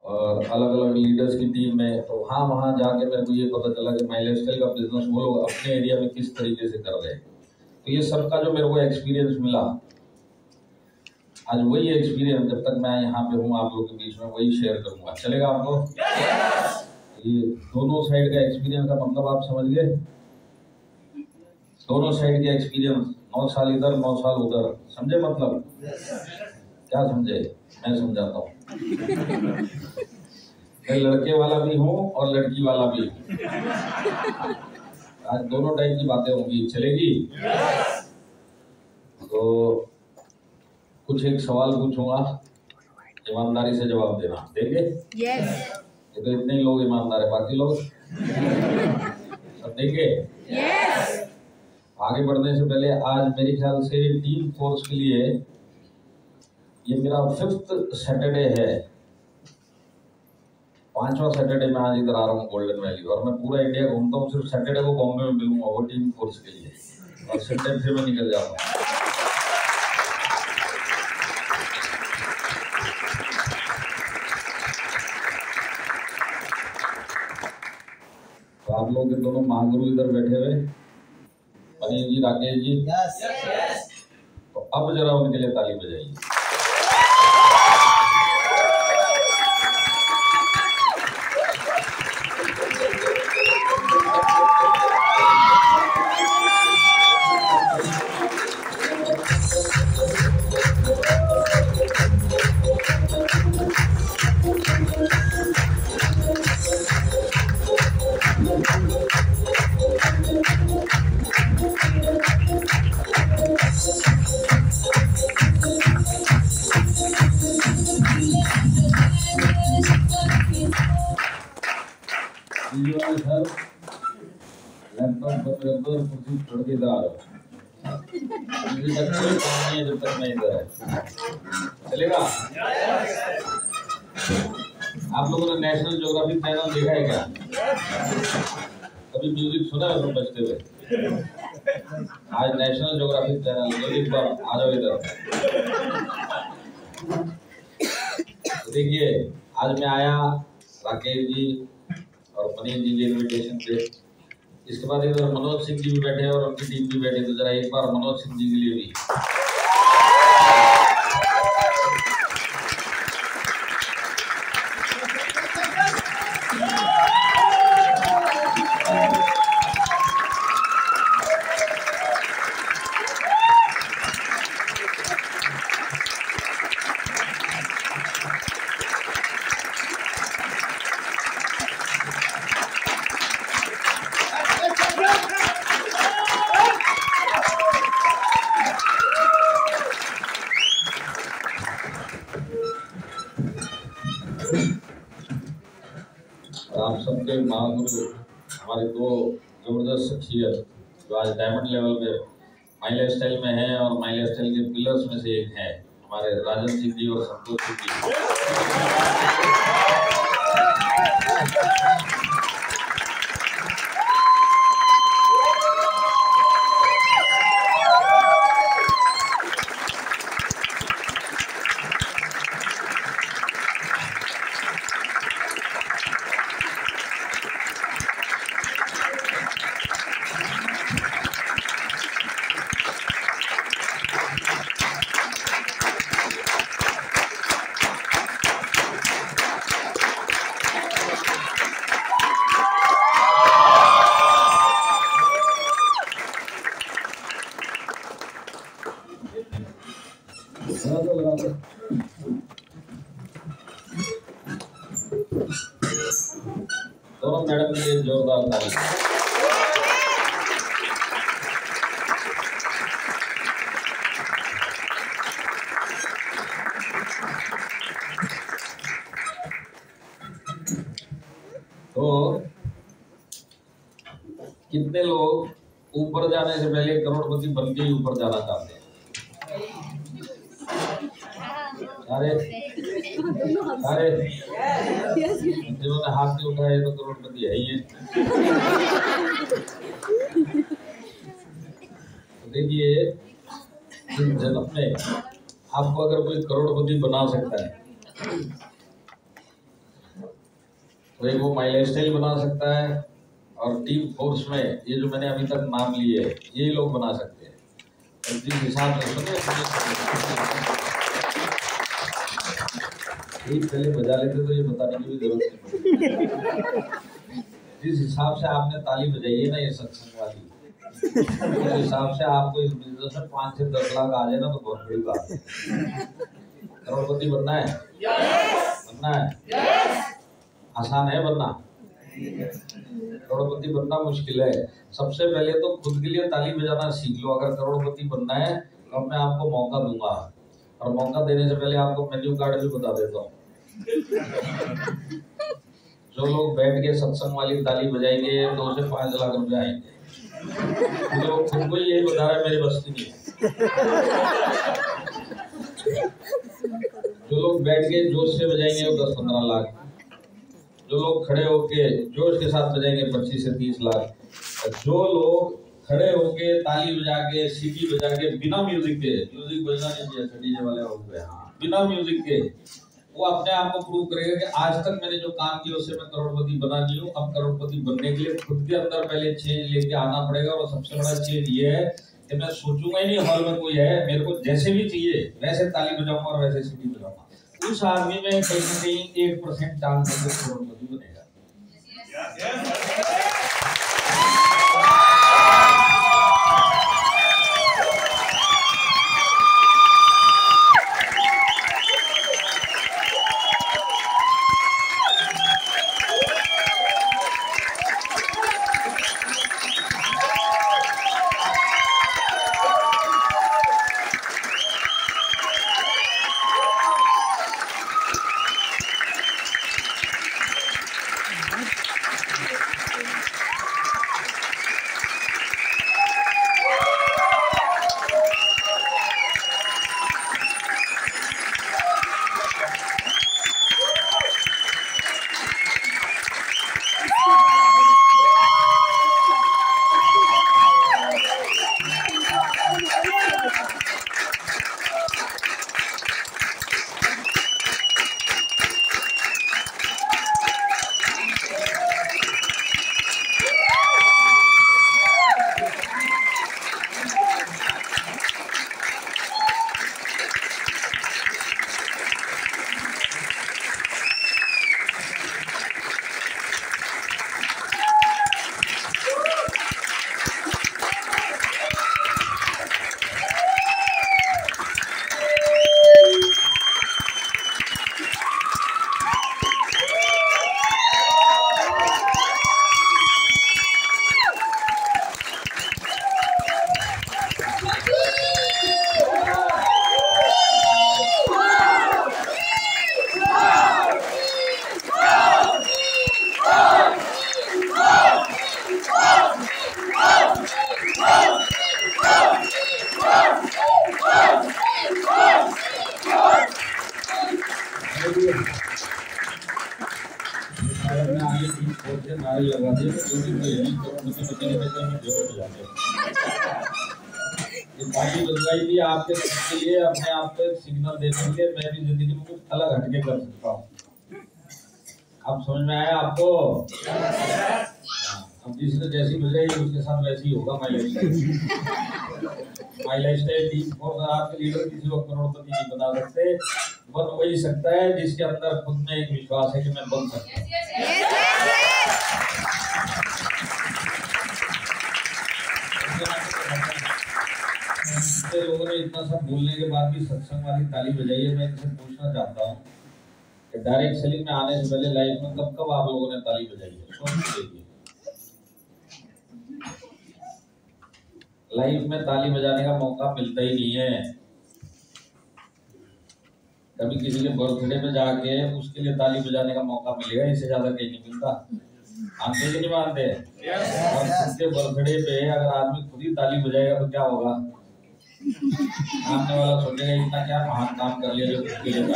और अलग अलग लीडर्स की टीम में, तो वहाँ जाके मेरे को ये पता चला कि माई लाइफस्टाइल का बिजनेस वो लोग अपने एरिया में किस तरीके से कर रहे हैं। तो ये सबका जो मेरे को एक्सपीरियंस मिला, आज वही एक्सपीरियंस जब तक मैं यहाँ पे हूँ आप लोग के बीच में वही शेयर करूँगा। चलेगा आपको? ये दोनों साइड का एक्सपीरियंस का मतलब आप समझ गए? दोनों साइड के एक्सपीरियंस, 9 साल इधर 9 साल उधर, समझे मतलब? क्या समझे? मैं समझाता हूँ। मैं लड़के वाला भी हूँ और लड़की वाला भी हूँ। आज दोनों टाइप की बातें होंगी। चलेगी? तो कुछ एक सवाल पूछूंगा, ईमानदारी से जवाब देना। देंगे? यस। ये तो इतने ही लोग ईमानदार है, बाकी लोग सब देंगे? यस। आगे बढ़ने से पहले आज मेरे ख्याल से टीम फोर्स के लिए ये मेरा 5th सैटरडे है, 5वां सैटरडे मैं आज इधर आ रहा हूँ गोल्डन वैली, और मैं पूरा इंडिया घूमता हूँ। सिर्फ सैटरडे को बॉम्बे में मिलूंगा वो टीम फोर्स के लिए, और संडे फिर मैं निकल जाऊंगा। तो आप लोग के दोनों महागुरु इधर बैठे हुए, अनिल जी, राकेश जी, तो अब जरा उनके लिए ताली बजाइए। सर लैपटॉप बंद कर दो और कुर्सी छोड़ के इधर आ जाओ, मुझे तक कोई काम नहीं है जब तक मैं इधर है। चलेगा? आप लोगों ने नेशनल ज्योग्राफिक चैनल देखा है क्या? कभी म्यूजिक सुना है उसमें बजते हुए? आज नेशनल ज्योग्राफिक चैनल म्यूजिक पर आ जाओ इधर। देखिए आज मैं आया राकेश जी और मनीष जी के इन्विटेशन पे, इसके बाद इधर मनोज सिंह जी भी बैठे और उनकी टीम भी बैठी, तो जरा एक बार मनोज सिंह जी के लिए भी। आप सबके महागुरु हमारे दो जबरदस्त शख्सियत जो आज डायमंड लेवल पे माई लाइफस्टाइल में है और माई लाइफस्टाइल के पिलर्स में से एक है, हमारे राजन सिंह जी और संतोष सिंह जी। दोनों मैडम के लिए जोरदार ताली। तो कितने लोग ऊपर जाने से पहले करोड़पति बन के ही ऊपर जाना चाहते हैं? अरे अरे जिन्होंने हाथ नहीं उठाए तो करोड़पति है ही है। तो देखिए इस जन्म में आपको अगर कोई करोड़पति बना सकता है तो एक वो माई लाइफस्टाइल बना सकता है, और टीम फोर्स में ये जो मैंने अभी तक नाम लिए ये लोग बना सकते हैं। और जिस हिसाब से सुने एक पहले बजा लेते तो ये बताने की भी जरूरत नहीं। जिस हिसाब से आपने ताली बजाई है ना ये सत्संग वाली, उस हिसाब से आपको इस बिजनेस में 5 से 10 लाख आ जाए ना तो बहुत बड़ी बात है। करोड़पति बनना है, बनना है, आसान है बनना, करोड़पति बनना मुश्किल है। सबसे पहले तो खुद के लिए ताली बजाना सीख लो। अगर करोड़पति बनना है तो मैं आपको मौका दूंगा, और मौका देने से पहले आपको मेन्यू कार्ड भी बता देता हूँ। जो लोग बैठ के सत्संग वाली ताली बजाएंगे 2 से 5 लाख रुपए आएंगे। तो खुद को यही बता रहा है मेरी बस की नहीं। जो लोग बैठ के जोश से बजाएंगे वो 10-15 लाख, जो लोग खड़े होके जोश के साथ बजाएंगे 25 से 30 लाख, जो लोग खड़े होके ताली बजा के सीटी बजा के बिना म्यूजिक के, म्यूजिक बजना नहीं चाहिए, डीजे वाले हो गए, हाँ, बिना म्यूजिक के, वो अपने आप को प्रूव करेगा कि आज तक मैंने जो काम किया उससे मैं करोड़पति बना नहीं हूँ। अब करोड़पति बनने के लिए खुद के अंदर पहले चेंज लेके आना पड़ेगा। और सबसे बड़ा चेंज ये है कि मैं सोचूंगा ही नहीं हॉल में कोई है, मेरे को जैसे भी चाहिए वैसे ताली बजाऊंगा और वैसे सीटी बजाऊंगा। उस आदमी में कहीं ना कहीं 1% चांस है करोड़पति बनेगा। पार्टी बदलाई भी आपके लिए अपने आप को सिग्नल देने के लिए मैं भी जिंदगी में कुछ अलग हटके कर सकता हूँ। अब समझ में आया आपको? अब जिसने जैसी बजाई उसके साथ वैसी ही होगा माई लाइफस्टाइल टीम फोर्स। आपके लीडर किसी को करोड़पति नहीं बना सकते, बन वही सकता है जिसके अंदर खुद में एक विश्वास है कि मैं बन सकता हूँ। लोगों ने इतना सब बोलने के बाद भी सत्संग वाली ताली बजाई है। मैं इनसे पूछना चाहता हूँ कि डायरेक्ट सेलिंग में आने से पहले लाइफ में कब कब आप लोगों ने ताली बजाई है? सोच लीजिए, लाइफ में ताली बजाने का मौका मिलता ही नहीं है। कभी किसी के बर्थडे में जाके उसके लिए ताली बजाने का मौका मिलेगा, इससे ज्यादा कहीं नहीं मिलता। मानते कि नहीं मानते? और उसके बर्थडे पे अगर आदमी खुद ही ताली बजाएगा तो क्या होगा? सामने वाला सोचेगा इतना क्या महान काम कर लिया जो उसके लिए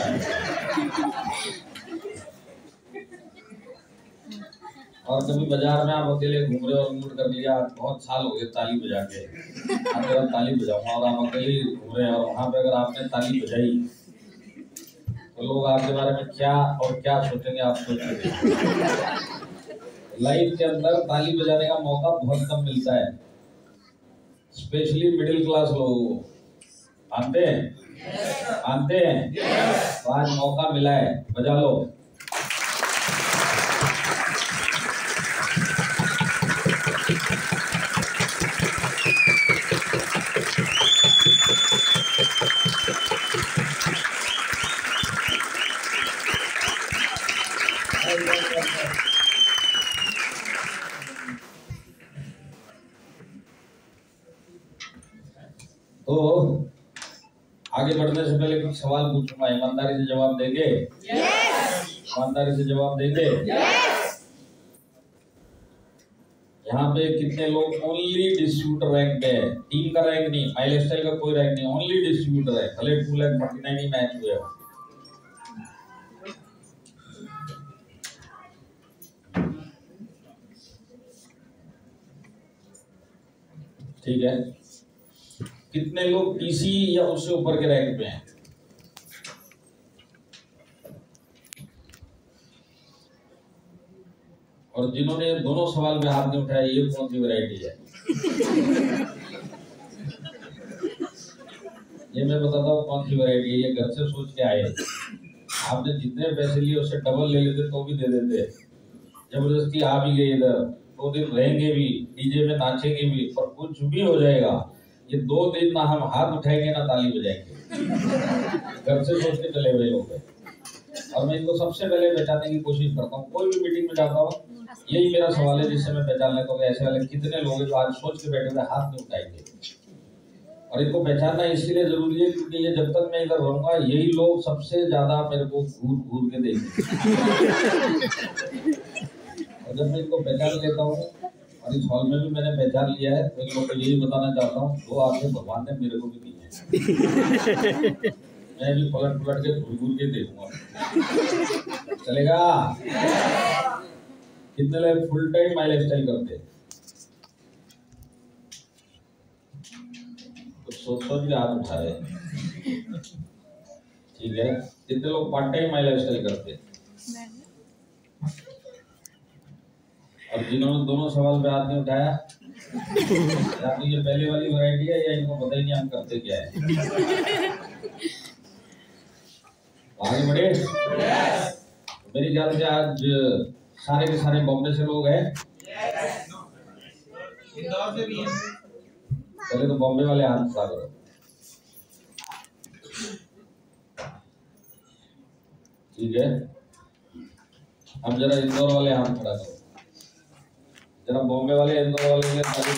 और कभी बाजार में आप अकेले घूम रहे और मूड कर लिया, बहुत साल हो गए ताली बजा के, अगर ताली बजाऊंगा, और आप अकेले घूम रहे हैं और वहां पे अगर आपने ताली बजाई तो तो लोग आपके बारे में क्या और क्या सोचेंगे आप सोचेंगे। लाइफ के अंदर ताली बजाने का मौका बहुत कम मिलता है, स्पेशली मिडिल क्लास लोगों को। मानते हैं? मानते हैं? तो आज मौका मिला है, बजा लो। तो आगे बढ़ने से पहले कुछ सवाल पूछूंगा, ईमानदारी से जवाब देंगे? ईमानदारी से जवाब देंगे? यहाँ पे कितने लोग ओनली डिस्ट्रीब्यूटर रैंक पे है? टीम का रैंक नहीं, माइलस्टाइल का कोई रैंक नहीं, ओनली डिस्ट्रीब्यूटर है। भले 2,49,000 ही मैच हुए हो। ठीक है, कितने लोग टीसी या उससे ऊपर के रैंक पे हैं? और जिन्होंने दोनों सवाल में हाथ नहीं उठाया, ये कौन सी वैरायटी है? ये मैं बताता हूँ कौन सी वैरायटी है। ये घर से सोच के आए। आपने जितने पैसे लिए उससे डबल ले लेते तो भी दे देते। जबरदस्ती आ भी गए इधर, 2 दिन रहेंगे भी, डीजे में नाचेंगे भी, और कुछ भी हो जाएगा। ये 2 दिन ना हम हाथ उठाएंगे ना ताली बजाएंगे। घर से सोच के चले हुए लोग हैं। और मैं इनको सबसे पहले पहचानने की कोशिश करता हूँ। कोई भी मीटिंग में जाता हूँ, यही मेरा सवाल है जिससे मैं पहचान लेता हूँ कि ऐसे वाले कितने लोग हैं जो आज सोच के बैठे हुए हाथ नहीं उठाएंगे। और इनको पहचानना इसलिए जरूरी है क्योंकि ये जब तक मैं इधर रहूंगा, यही लोग सबसे ज्यादा मेरे को घूर घूर के देखेंगे। और जब मैं इनको पहचान लेता हूँ, और इस हॉल में भी मैंने पहचान लिया है, तो इन लोगों को यही बताना चाहता हूँ, 2 आंखें भगवान ने मेरे को भी दी है। मैं भी पलट के घूर घूर के देखूंगा। चलेगा? कितने लोग फुल टाइम माइलस्टाइल करते हैं? कुछ सोच के हाथ उठाए। ठीक है, कितने लोग पार्ट टाइम माइलस्टाइल करते हैं? और जिन्होंने दोनों सवाल पे हाथ नहीं उठाया, या तो ये पहली वाली वैरायटी है या इनको पता ही नहीं हम करते क्या है। आगे बढ़े। मेरे ख्याल से आज सारे के सारे बॉम्बे से लोग हैं। इंदौर से भी हैं। पहले तो बॉम्बे वाले हाथ उठा करो। ठीक है, अब जरा इंदौर वाले हाथ खड़ा करो। जरा बॉम्बे वाले इंदौर वाले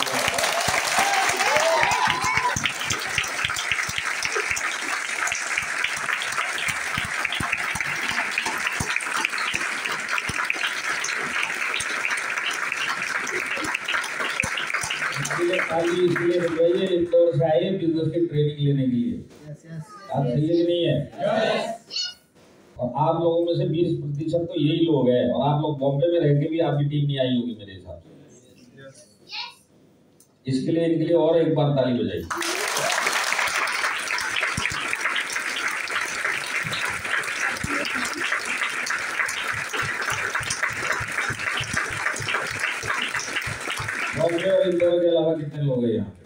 इसलिए बताइए, इंदौर से आए बिजनेस की ट्रेनिंग लेने के लिए। आप सही है कि नहीं है? और आप लोगों में से 20% तो यही लोग हैं, और आप लोग बॉम्बे में रह के भी आपकी टीम नहीं आई होगी मेरे हिसाब से। इसके लिए इनके लिए और एक बार ताली बजाइए। बॉम्बे और इंदौर के अलावा कितने लोग हैं यहाँ?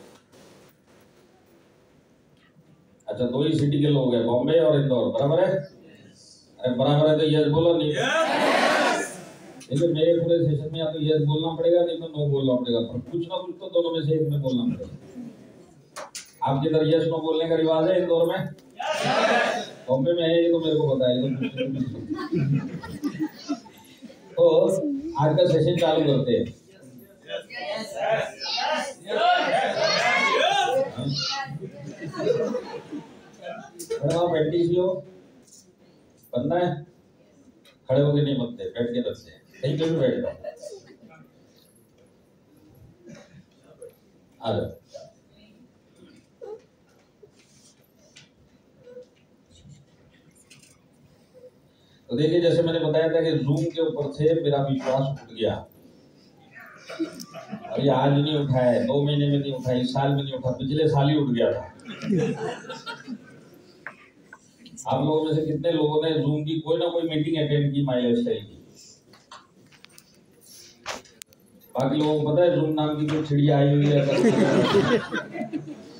अच्छा, 2 ही सिटी के लोग हैं, बॉम्बे और इंदौर। बराबर है? अरे बराबर है तो यस बोलो। नहीं देखिए, मेरे पूरे सेशन में या तो यस बोलना पड़ेगा, नहीं तो नो बोलना पड़ेगा, पर कुछ ना कुछ तो दोनों में से एक में बोलना पड़ेगा। आपके इधर यस नो बोलने का रिवाज है इंदौर में? बॉम्बे में है, ये तो मेरे को पता है। तो आज का सेशन चालू करते हैं। बनना है, खड़े होके नहीं बनते, बैठ के बनते हैं। कहीं पे भी बैठ जाओ। आ जाओ। तो देखिए, जैसे मैंने बताया था कि जूम के ऊपर से मेरा विश्वास उठ गया, और ये आज नहीं उठा है, 2 महीने में नहीं उठा, इस साल में नहीं उठा, पिछले साल ही उठ गया था। आप लोगों में से कितने लोगों ने जूम की कोई ना कोई मीटिंग अटेंड की माई लाइफस्टाइल की? बाकी लोगों को पता है जूम नाम की कोई चिड़िया आई हुई है।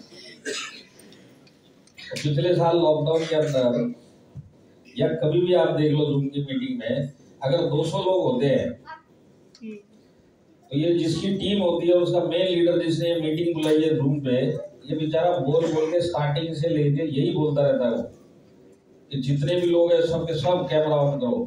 पिछले साल लॉकडाउन के अंदर या कभी भी आप देख लो जूम की मीटिंग में अगर 200 लोग होते हैं तो ये जिसकी टीम होती है उसका मेन लीडर जिसने ये मीटिंग बुलाई है जूम पे, ये बेचारा बोल के स्टार्टिंग से लेके यही बोलता रहता है वो कि जितने भी लोग हैं सबके सब कैमरा ऑन करो।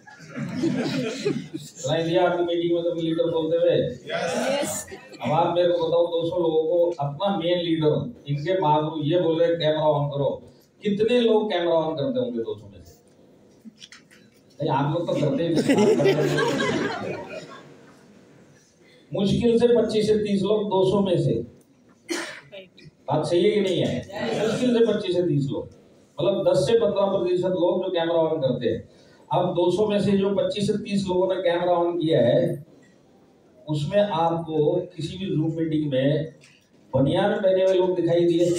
सुनाई दिया आपकी मीटिंग में कभी लीडर बोलते हुए? अब आप मेरे को बताओ 200 लोगों को अपना मेन लीडर इनके माध्यम ये बोल रहे कैमरा ऑन करो, कितने लोग कैमरा ऑन करते होंगे 200 में से? नहीं, आप लोग तो करते ही मुश्किल से 25 से 30 लोग 200 में से। बात सही है कि नहीं है? मुश्किल से 25 से 30 लोग, मतलब 10 से 15% लोग जो कैमरा ऑन करते हैं। अब 200 में से जो 25 से 30 लोगों ने कैमरा ऑन किया है उसमें आपको किसी भी जूम मीटिंग में बनियान पहने हुए लोग दिखाई दिए?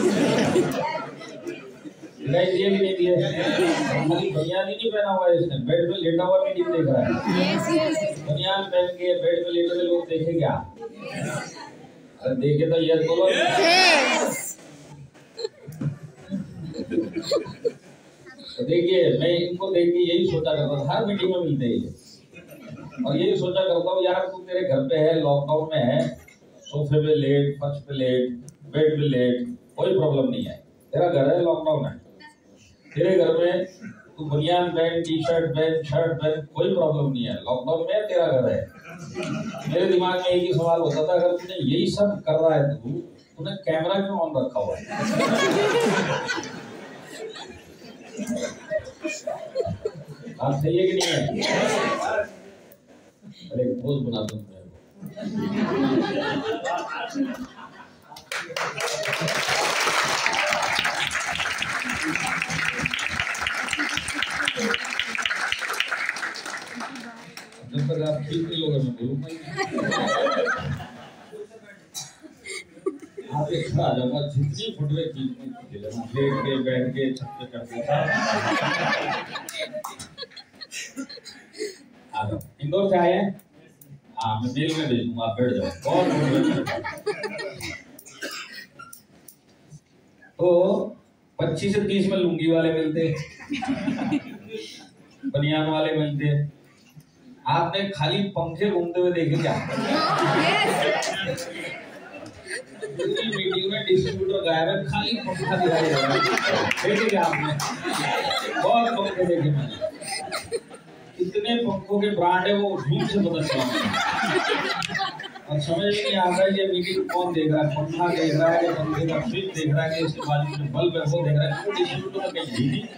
दिखाई दिए कि नहीं दिए? खाली बनियान ही नहीं पहना हुआ है इसने, बेड पे लेटा हुआ मीटिंग देख रहा है। बनियान पहन के बेड पे लेटे हुए लोग देखे क्या? अरे देखे तो यस बोलो। तो देखिए मैं इनको देख के यही सोचा करता था, हर मीटिंग में मिलते ही और यही सोचा करता हूँ यार तू तेरे घर पे है, लॉकडाउन में है, सोफे पे लेट, फर्श पे लेट, बेड पे लेट, कोई प्रॉब्लम नहीं है। तेरा घर है, लॉकडाउन है, तेरे घर में तू बनियान पहन, टी शर्ट पहन, शर्ट पहन, कोई प्रॉब्लम नहीं है, लॉकडाउन में तेरा घर है। मेरे दिमाग में एक ही सवाल होता था, अगर तूने यही सब कर रहा है तूने कैमरा क्यों ऑन रखा हुआ है? आप सही है कि नहीं है? अरे बहुत बना दूं मैं जब तक आप ठीक नहीं लोगे मैं बोलूंगा आप एक खड़ा जाऊंगा, जितनी फुटवे खींचनी लेट के बैठ के छत पे करते इंदौर से आए हैं? हाँ मैं मेल में भेज दूंगा, आप बैठ जाओ। तो 25 से 30 में लुंगी वाले मिलते, बनियान वाले मिलते। आपने खाली पंखे घूमते हुए देखे क्या? मीटिंग में डिस्ट्रीब्यूटर गायब है, खाली पंखा दिखाई दे रहा है। देखे क्या आपने? बहुत पंखे देखे मैंने, इतने पंखों के ब्रांड है वो झूठ से पता चला और समझ में नहीं आता है कि मीटिंग कौन देख रहा है, पंखा देख रहा है, पंखे का स्विच देख रहा है, इसके बाजू में बल्ब है वो देख रहा है, डिस्ट्रीब्यूटर का कहीं नहीं।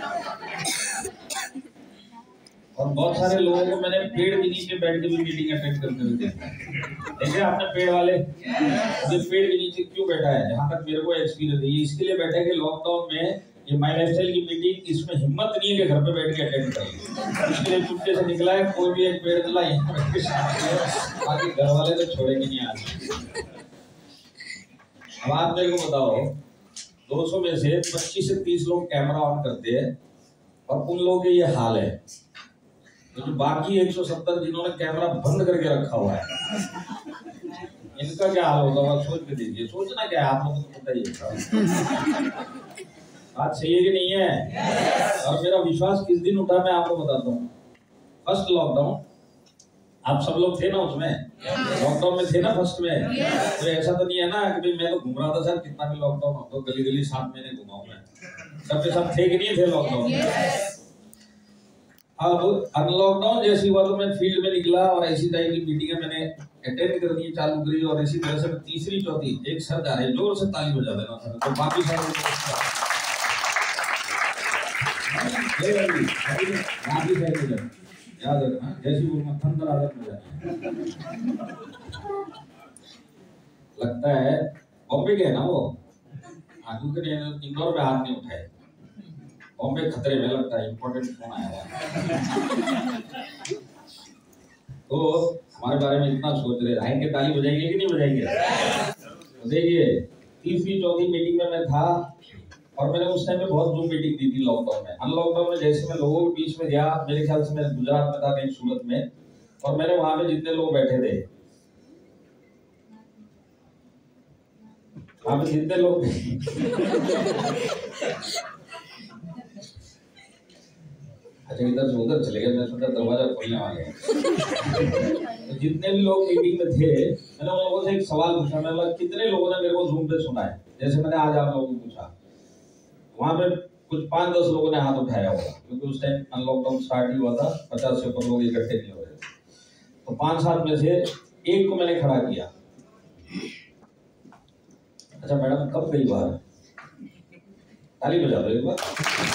और बहुत सारे लोगों को मैंने पेड़ के नीचे बैठ के भी मीटिंग अटेंड करते हुए देखा। देखे आपने पेड़ वाले? ये पेड़ के नीचे क्यों बैठा है? जहाँ तक मेरे को एक्सपीरियंस है ये इसके लिए बैठा है कि लॉकडाउन में ये माई लाइफस्टाइल की मीटिंग इसमें हिम्मत नहीं है कि घर पे बैठ के अटेंड करें, इसके लिए चुपके से निकला है। कोई भी एक पेड़ चला यहाँ बैठ के शांत, बाकी घर वाले तो छोड़ेंगे नहीं आज। अब आप मेरे को बताओ 200 में से 25 से 30 लोग कैमरा ऑन करते हैं और उन लोगों के ये हाल है, तो जो बाकी 170 जिन्होंने कैमरा बंद करके रखा हुआ है इनका क्या हाल होगा? आप सोच के देखिए। सोचना क्या है, आप लोगों को पता ही है। बात सही है कि नहीं है? और मेरा विश्वास किस दिन उठा मैं आपको बताता हूँ। फर्स्ट लॉकडाउन आप सब लोग थे ना, उसमें लॉकडाउन में थे ना फर्स्ट में। तो ऐसा तो नहीं है ना कि मैं तो घूम रहा था सर, कितना भी लॉकडाउन हो तो गली गली 7 महीने घुमाऊं मैं, सबके सब थे कि नहीं थे लॉकडाउन में? अब अनलॉकडाउन जैसी हुआ तो मैं फील्ड में निकला और ऐसी टाइप की मीटिंगें मैंने अटेंड करनी चालू करी और इसी तरह से तीसरी चौथी एक सर जा रहे, जोर से ताली बजा देना सर, तो बाकी सारे याद रखना जैसी बोलना थंडर आदत में जाना। लगता है बॉम्बे के है ना वो, क्योंकि इंदौर में हाथ नहीं उठाए, बॉम्बे खतरे में लगता है, इंपॉर्टेंट फोन आया है। तो हमारे बारे में इतना सोच रहे, आएंगे ताली बजाएंगे कि नहीं बजाएंगे? तो देखिए तीसरी चौथी मीटिंग में मैं था और मैंने उस टाइम पे बहुत जूम मीटिंग दी थी लॉकडाउन में। अनलॉकडाउन में जैसे मैं लोगों के बीच में गया, मेरे ख्याल से मैं गुजरात में था, कहीं सूरत में, और मैंने वहां पे जितने लोग बैठे थे, वहां पे जितने लोग अच्छा इधर से उधर चले गए, मैं सोचा दरवाजा खोलने वाले हैं। तो जितने भी लोग मीटिंग में थे, मैंने उन लोगों से एक सवाल पूछा, मैंने बोला कितने लोगों ने मेरे को जूम पे सुना है, जैसे मैंने आज आप लोगों को पूछा। वहां पे कुछ 5-10 लोगों ने हाथ उठाया होगा, क्योंकि उस टाइम अनलॉकडाउन स्टार्ट ही हुआ था, 50 से ऊपर लोग इकट्ठे नहीं हो रहे थे। तो 5-7 में से एक को मैंने खड़ा किया। अच्छा मैडम कब गई बाहर? ताली बजा दो एक बार।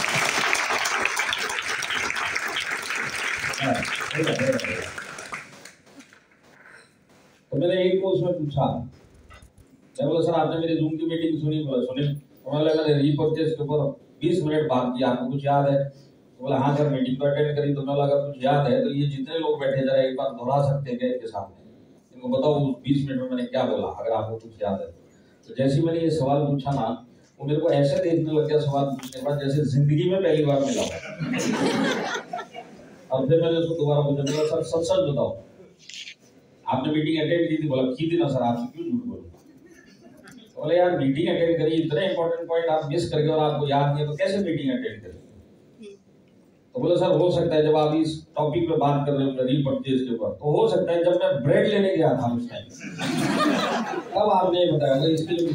तो मैंने एक को उसमें पूछा, मैं बोला सर आपने मेरी जूम की मीटिंग सुनी? बोला सुनी। तो मैंने रीपरचेज के ऊपर 20 मिनट बात किया, आपको कुछ याद है? तो बोला हाँ सर मीटिंग तो अटेंड करी। तो मैं बोला अगर कुछ याद है तो ये जितने लोग बैठे जरा एक बार दोहरा सकते हैं इनके सामने, इनको बताओ 20 मिनट में मैंने क्या बोला, अगर आपको कुछ याद है। तो जैसे मैंने ये सवाल पूछा ना, वो मेरे को ऐसे देखने लग गया सवाल पूछने के बाद जैसे जिंदगी में पहली बार मिला। और फिर मैंने उसको दोबारा पूछा, सर सच सच बताओ आपने मीटिंग अटेंड की थी? बोला की थी ना सर, आपसे क्यों झूठ बोलूं? तो बोले यार मीटिंग अटेंड करी, इतने इंपॉर्टेंट पॉइंट आप मिस कर गए और आपको याद नहीं है, तो कैसे मीटिंग अटेंड करें? तो बोले सर हो सकता है जब आप इस टॉपिक पे बात कर रहे हो रीपरचेज के ऊपर, तो हो सकता है जब मैं ब्रेड लेने गया था उस टाइम तब आपने ये बताया, इसके लिए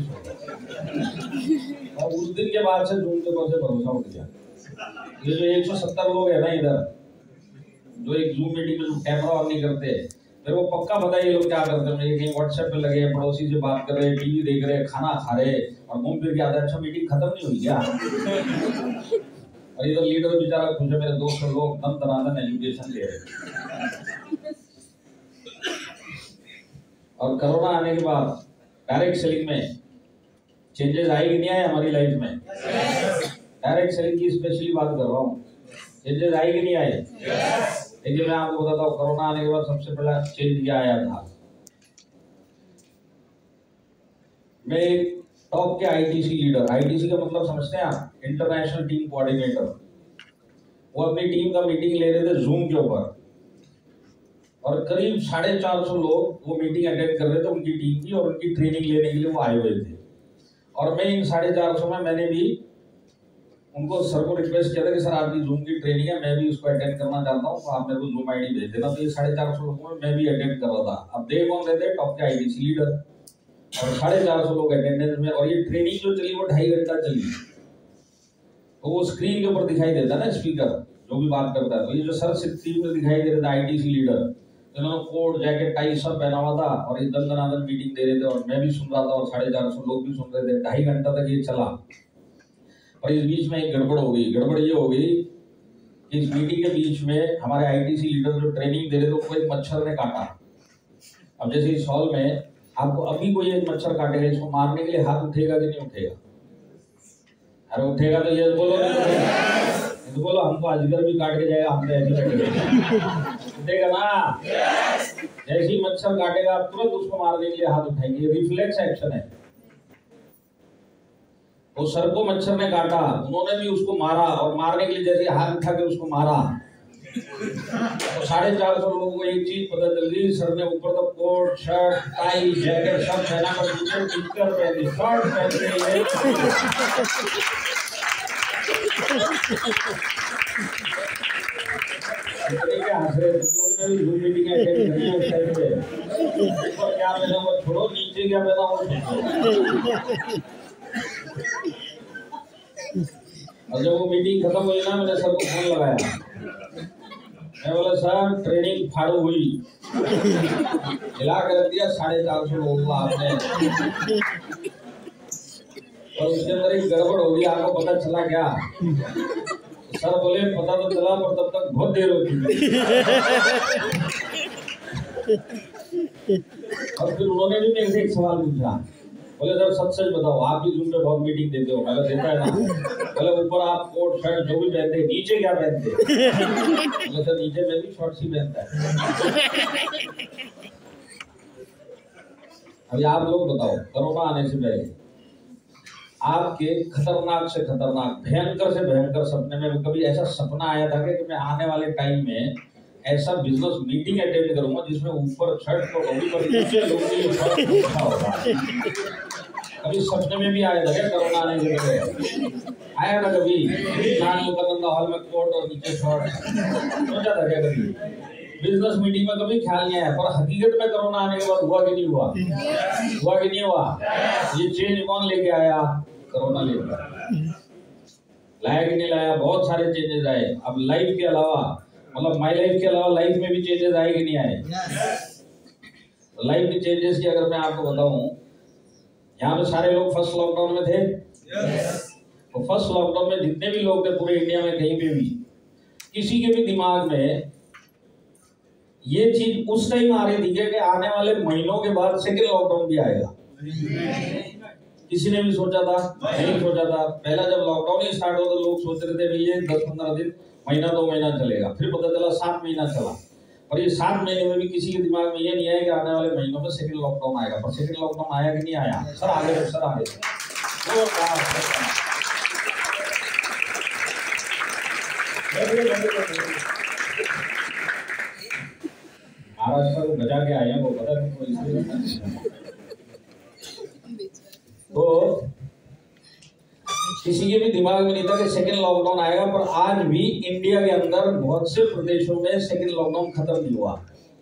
और उस दिन के बाद से जूम के ऊपर से भरोसा उठ गया। ये जो 170 लोग है ना इधर, जो एक जूम मीटिंग में जो कैमरा ऑन नहीं करते, मेरे को पक्का पता है ये लोग क्या करते हैं। ये कहीं व्हाट्सएप पे लगे, पड़ोसी से बात कर रहे, टीवी देख रहे, खाना खा रहे और घूम फिर के आते हैं, अच्छा मीटिंग खत्म नहीं हुई क्या? और इधर लीडर बेचारा खुश है, मेरे 200 लोग दम दनादन एजुकेशन ले रहे। और कोरोना आने के बाद डायरेक्ट सेलिंग में चेंजेस आए कि नहीं आए हमारी लाइफ में? डायरेक्ट सेलिंग की स्पेशली बात कर रहा हूँ, चेंजेस आए कि नहीं आए? देखिए मैं आपको बताता हूँ, कोरोना आने के बाद सबसे पहला चेंज क्या आया था। मैं एक टॉप के आईटीसी लीडर, आईटीसी का मतलब समझते हैं आप? International team coordinator. वो अपनी टीम का मीटिंग ले रहे थे जूम के ऊपर, और करीब 450 लोग वो मीटिंग अटेंड कर रहे थे उनकी टीम की, और उनकी ट्रेनिंग लेने के लिए वो आए हुए थे। और मैं इन 450 में मैंने भी उनको सर को रिक्वेस्ट किया था कि सर आपकी जूम की ट्रेनिंग है, मैं भी उसको अटेंड करना चाहता हूँ, तो आप मेरे को जूम आईडी भेज देना। तो ये 450 लोगों में मैं भी अटेंड कर रहा था। अब दे कौन रहे थे? टॉप के आईटीसी लीडर, और 450 लोग अटेंडेंस में। और ये ट्रेनिंग जो चली वो 2.5 घंटा चली। तो वो स्क्रीन के ऊपर दिखाई देता ना स्पीकर जो भी बात करता है। तो ये जो सर स्क्रीन में दिखाई दे रहे थे आईटीसी लीडर, इन्होंने कोट जैकेट टाई सब पहना हुआ था और ये दंदनादन मीटिंग दे रहे थे, और मैं भी सुन रहा था और 450 लोग भी सुन रहे थे। 2.5 घंटा तक ये चला। और इस बीच में एक गड़बड़ हो गई। गड़बड़ ये हो गई कि इस मीटिंग के बीच में हमारे आईटीसी लीडर जो ट्रेनिंग दे रहे थे उनको एक मच्छर ने काटा। अब जैसे इस हॉल में आपको अभी कोई एक मच्छर काटेगा, इसको मारने के लिए हाथ उठेगा कि नहीं उठेगा? अरे उठेगा तो ये बोलो, तो बोलो हमको अजगर भी काट के जाएगा, हम तो ऐसे बैठेंगे। उठेगा ना? जैसे ही मच्छर काटेगा आप तुरंत उसको मारने के लिए हाथ उठाएंगे, रिफ्लेक्स एक्शन है। तो सर को मच्छर ने काटा, उन्होंने भी उसको मारा, और मारने के लिए जैसे हाथ उठा के उसको मारा, तो 450 लोगों को एक चीज पता चल गई, सर ने ऊपर तक कोट शर्ट टाई जैकेट सब पहना कर नीचे टिककर पहनी, शर्ट पहनी क्या हंस रहे तुम लोग ने भी जूम मीटिंग अटेंड करी है उस टाइम पे? ऊपर क्या पहना हुआ छोड़ो, नीचे क्या पहना हुआ। और जब वो मीटिंग खत्म हुई ना, मैंने सर को फोन लगाया, मैं बोला सर ट्रेनिंग फाड़ू हुई, हिला कर दिया 450 लोगों को आपने, और उसके अंदर एक गड़बड़ हो गई। आपको पता चला क्या? सर बोले पता तो चला पर तब तक बहुत देर हो चुकी। और फिर उन्होंने भी मेरे से एक सवाल पूछा, बोले सर सच सच बताओ आप भी जूम पे बहुत मीटिंग देते हो? मैंने देता है ना। बोले ऊपर आप कोट शर्ट जो भी पहनते हैं, नीचे क्या पहनते हैं? बोले सर नीचे में भी शॉर्ट्स ही पहनता है। अभी आप लोग बताओ, कोरोना आने से पहले आपके खतरनाक से खतरनाक, भयंकर से भयंकर सपने में कभी ऐसा सपना आया था कि मैं आने वाले टाइम में ऐसा बिजनेस मीटिंग अटेंड करूंगा जिसमें ऊपर छठ को होगी पर नीचे लोग होगा। कभी सपने में भी आया था क्या कोरोना आने के पहले? आया था कभी? हॉल में कोट और नीचे शॉर्ट, सोचा था क्या कभी? बिजनेस मीटिंग में कभी ख्याल नहीं आया, पर हकीकत में कोरोना आने के बाद हुआ कि नहीं हुआ? हुआ कि नहीं हुआ? ये चेंज कौन लेके आया? कोरोना लेके लाया कि नहीं लाया? बहुत सारे चेंजेस आए। अब लाइफ के अलावा, मतलब माई लाइफ के अलावा लाइफ में भी चेंजेस आए कि नहीं आए? लाइफ के चेंजेस की अगर मैं आपको बताऊं, यहाँ पे सारे लोग फर्स्ट लॉकडाउन में थे। तो फर्स्ट लॉकडाउन में जितने भी लोग थे पूरे इंडिया में कहीं पे भी, किसी के भी दिमाग में ये चीज उस टाइम आ रही थी कि आने वाले महीनों के बाद सेकेंड लॉकडाउन भी आएगा? किसी ने भी सोचा था? नहीं सोचा था। पहला जब लॉकडाउन ही स्टार्ट हो तो लोग सोच रहे थे ये 10-15 दिन, महीना 2 महीना चलेगा, फिर पता चला 7 महीना चला। और ये 7 महीने में भी किसी के दिमाग में ये नहीं आया कि आने वाले महीनों में सेकेंड लॉकडाउन आएगा। पर सेकेंड लॉकडाउन आया कि नहीं आया? सर आगे सर आगे महाराष्ट्र को बचा के आए हैं, वो पता नहीं। तो किसी के भी दिमाग में नहीं था कि सेकेंड लॉकडाउन आएगा। पर आज भी इंडिया के अंदर बहुत से प्रदेशों में सेकेंड लॉकडाउन खत्म नहीं हुआ।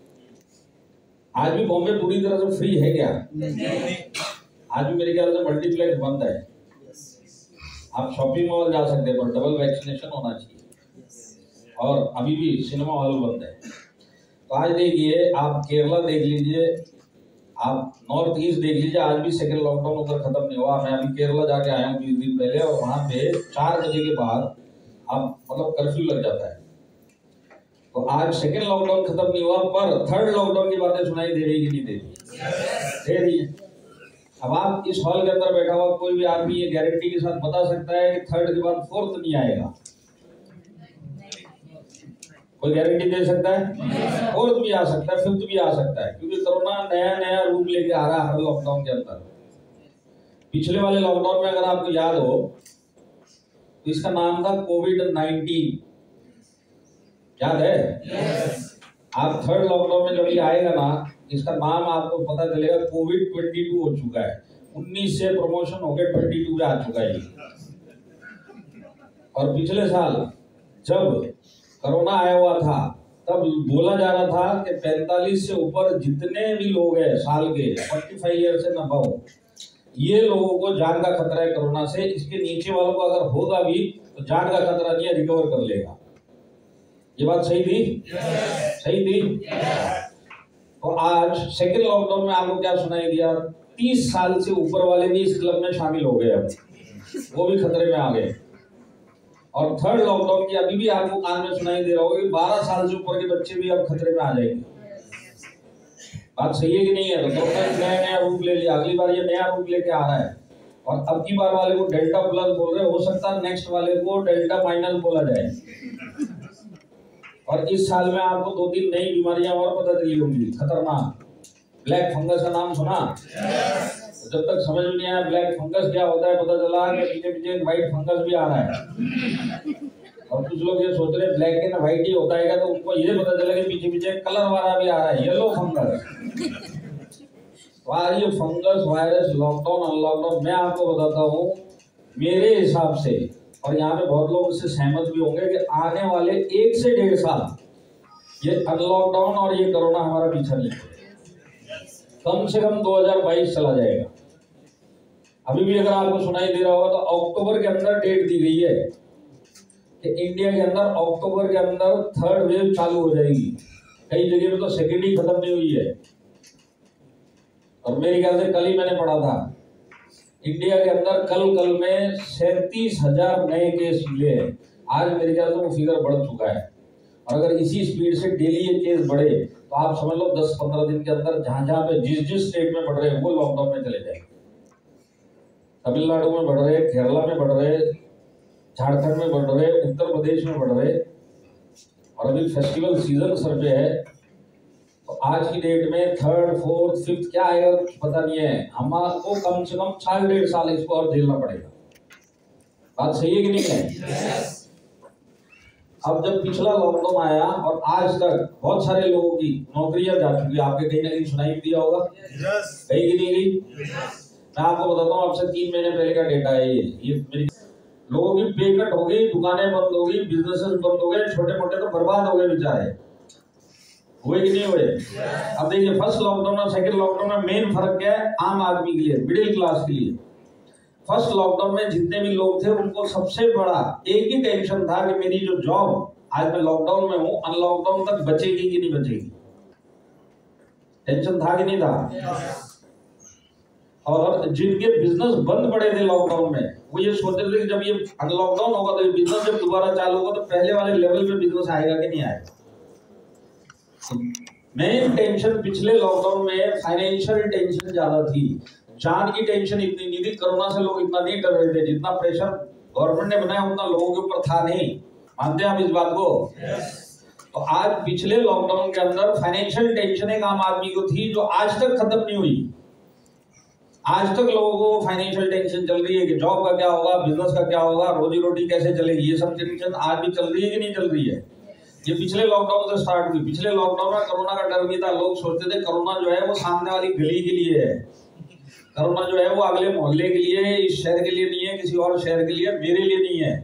आज भी बॉम्बे पूरी तरह से फ्री है क्या? आज भी मेरे ख्याल से मल्टीप्लेक्स बंद है। आप शॉपिंग मॉल जा सकते हैं पर डबल वैक्सीनेशन होना चाहिए। और अभी भी सिनेमा हॉल बंद है। तो आज देखिए, आप केरला देख लीजिए, आप नॉर्थ ईस्ट देख लीजिए, आज भी सेकेंड लॉकडाउन उधर खत्म नहीं हुआ। मैं अभी केरला जाके आया हूँ 20 दिन पहले, और वहाँ पे 4 बजे के बाद अब मतलब कर्फ्यू लग जाता है। तो आज सेकेंड लॉकडाउन खत्म नहीं हुआ, पर थर्ड लॉकडाउन की बातें सुनाई दे रही कि नहीं दे रही? दे रही है। अब आप इस हॉल के अंदर बैठा हुआ कोई भी आदमी ये गारंटी के साथ बता सकता है कि थर्ड के बाद फोर्थ नहीं आएगा? कोई गारंटी दे सकता है? फोर्थ भी आ सकता है, फिफ्थ भी आ सकता है, क्योंकि कोरोना नया नया रूप लेके आ रहा है हर लॉकडाउन के अंदर। पिछले वाले लॉकडाउन में अगर आपको याद हो तो इसका नाम था कोविड-19, याद है? आप थर्ड लॉकडाउन में जब ये आएगा ना, इसका नाम आपको पता चलेगा कोविड-22 हो चुका है। 19 से प्रमोशन होकर 22 में आ चुका है। और पिछले साल जब कोरोना आया हुआ था तब बोला जा रहा था कि 45 से ऊपर जितने भी लोग हैं साल के, 45 ईयर से न हो, ये लोगों को जान का खतरा है कोरोना से। इसके नीचे वालों को अगर होगा भी तो जान का खतरा नहीं है, रिकवर कर लेगा। ये बात सही थी? सही थी? तो आज सेकेंड लॉकडाउन में आपको क्या सुनाई दिया? 30 साल से ऊपर वाले भी इस क्लब में शामिल हो गए, अब वो भी खतरे में आ गए। और थर्ड लॉकडाउन की अभी भी आपको कान में सुनाई दे रहा होगा कि 12 साल से ऊपर के बच्चे भी अब खतरे में आ जाएंगे। बात सही है कि नहीं है? तो कोरोना नया नया रूप ले लिया, अगली बार ये नया रूप लेके आ रहा है। और अब की बार वाले को डेल्टा प्लस बोल रहे, हो सकता है नेक्स्ट वाले को डेल्टा माइनस बोला जाए। और इस साल में आपको 2-3 नई बीमारियां और पता चली होंगी खतरनाक। ब्लैक फंगस का नाम सुना? जब तक समझ में नहीं आया ब्लैक फंगस क्या होता है, पता चला कि पीछे पीछे व्हाइट फंगस भी आ रहा है। और कुछ लोग ये सोच रहे ब्लैक एंड व्हाइट ही होता है, तो उनको ये पता चला कि पीछे पीछे कलर वाला भी आ रहा है, येलो फंगस। तो आज ये फंगस वायरस लॉकडाउन अनलॉकडाउन मैं आपको बताता हूँ मेरे हिसाब से, और यहाँ पे बहुत लोग इससे सहमत भी होंगे कि आने वाले 1 से 1.5 साल ये अनलॉकडाउन और ये कोरोना हमारा पीछा नहीं छोड़ेगा। कम से कम 2022 चला जाएगा। अभी भी अगर आपको सुनाई दे रहा होगा तो अक्टूबर के अंदर डेट दी गई है कि इंडिया के अंदर अक्टूबर के अंदर थर्ड वेव चालू हो जाएगी। कई जगह में तो सेकेंड ही खत्म नहीं हुई है। और मेरे ख्याल से कल ही मैंने पढ़ा था इंडिया के अंदर कल में 37,000 नए केस मिले हैं। आज मेरे ख्याल से वो फिगर बढ़ चुका है। और अगर इसी स्पीड से डेली ये केस बढ़े तो आप समझ लो 10-15 दिन के अंदर जहां पे जिस स्टेट में बढ़ रहे हैं वो लॉकडाउन में चले जाएंगे। तमिलनाडु में बढ़ रहे, केरला में बढ़ रहे, झारखंड में बढ़ रहे, उत्तर प्रदेश में बढ़ रहे। और अभी फेस्टिवल सीजन सर पे है, तो आज की डेट में थर्ड, फोर्थ, फिफ्थ क्या आएगा कुछ पता नहीं है। हमको कम से कम 4-1.5 साल इसको और झेलना पड़ेगा। बात सही है कि नहीं है? अब जब पिछला लॉकडाउन आया और आज तक बहुत सारे लोगों की नौकरियां जा चुकी है, आपके कहीं ना कहीं सुनाई दिया होगा, गई कि नहीं गई? मैं आपको बताता हूँ, आपसे 3 महीने पहले का डेटा है ये मेरी। लोगों की पे कट हो गई, दुकानें बंद हो गई, बिजनेसेस बंद हो गए, छोटे मोटे तो बर्बाद हो गए बेचारे। हुए कि नहीं हुए? अब देखिए, फर्स्ट लॉकडाउन और सेकंड लॉकडाउन में मेन फर्क क्या है? आम आदमी के लिए, मिडिल क्लास के लिए। फर्स्ट लॉकडाउन में जितने भी लोग थे उनको सबसे बड़ा एक ही टेंशन था कि मेरी जो जॉब, आज मैं लॉकडाउन में हूं, अनलॉकडाउन तक बचेगी कि नहीं बचेगी। टेंशन था कि नहीं था? और जिनके बिजनेस बंद पड़े थे लॉकडाउन में, वो ये सोचते थे कि जब ये अनलॉकडाउन होगा तो ये बिजनेस जब दोबारा चालू होगा तो पहले वाले लेवल पे बिजनेस आएगा कि नहीं आएगा। मेन टेंशन पिछले लॉकडाउन में फाइनेंशियल टेंशन ज्यादा थी, जान की टेंशन इतनी नहीं थी। कोरोना से लोग इतना नहीं डर रहे थे, जितना प्रेशर गवर्नमेंट ने बनाया उतना लोगों के ऊपर था नहीं। मानते हैं आप इस बात को? तो आज पिछले लॉकडाउन के अंदर फाइनेंशियल टेंशन एक आम आदमी को थी जो आज तक खत्म नहीं हुई। आज तक लोगों को फाइनेंशियल टेंशन चल रही है कि जॉब का क्या होगा, बिजनेस का क्या होगा, रोजी रोटी कैसे चलेगी, ये सब टेंशन आज भी चल रही है कि नहीं चल रही है? ये पिछले लॉकडाउन से स्टार्ट हुई। पिछले लॉकडाउन में कोरोना का डर नहीं था, लोग सोचते थे कोरोना जो है वो सामने वाली गली के लिए है, कोरोना जो है वो अगले मोहल्ले के लिए है, इस शहर के लिए नहीं है, किसी और शहर के लिए, मेरे लिए नहीं है।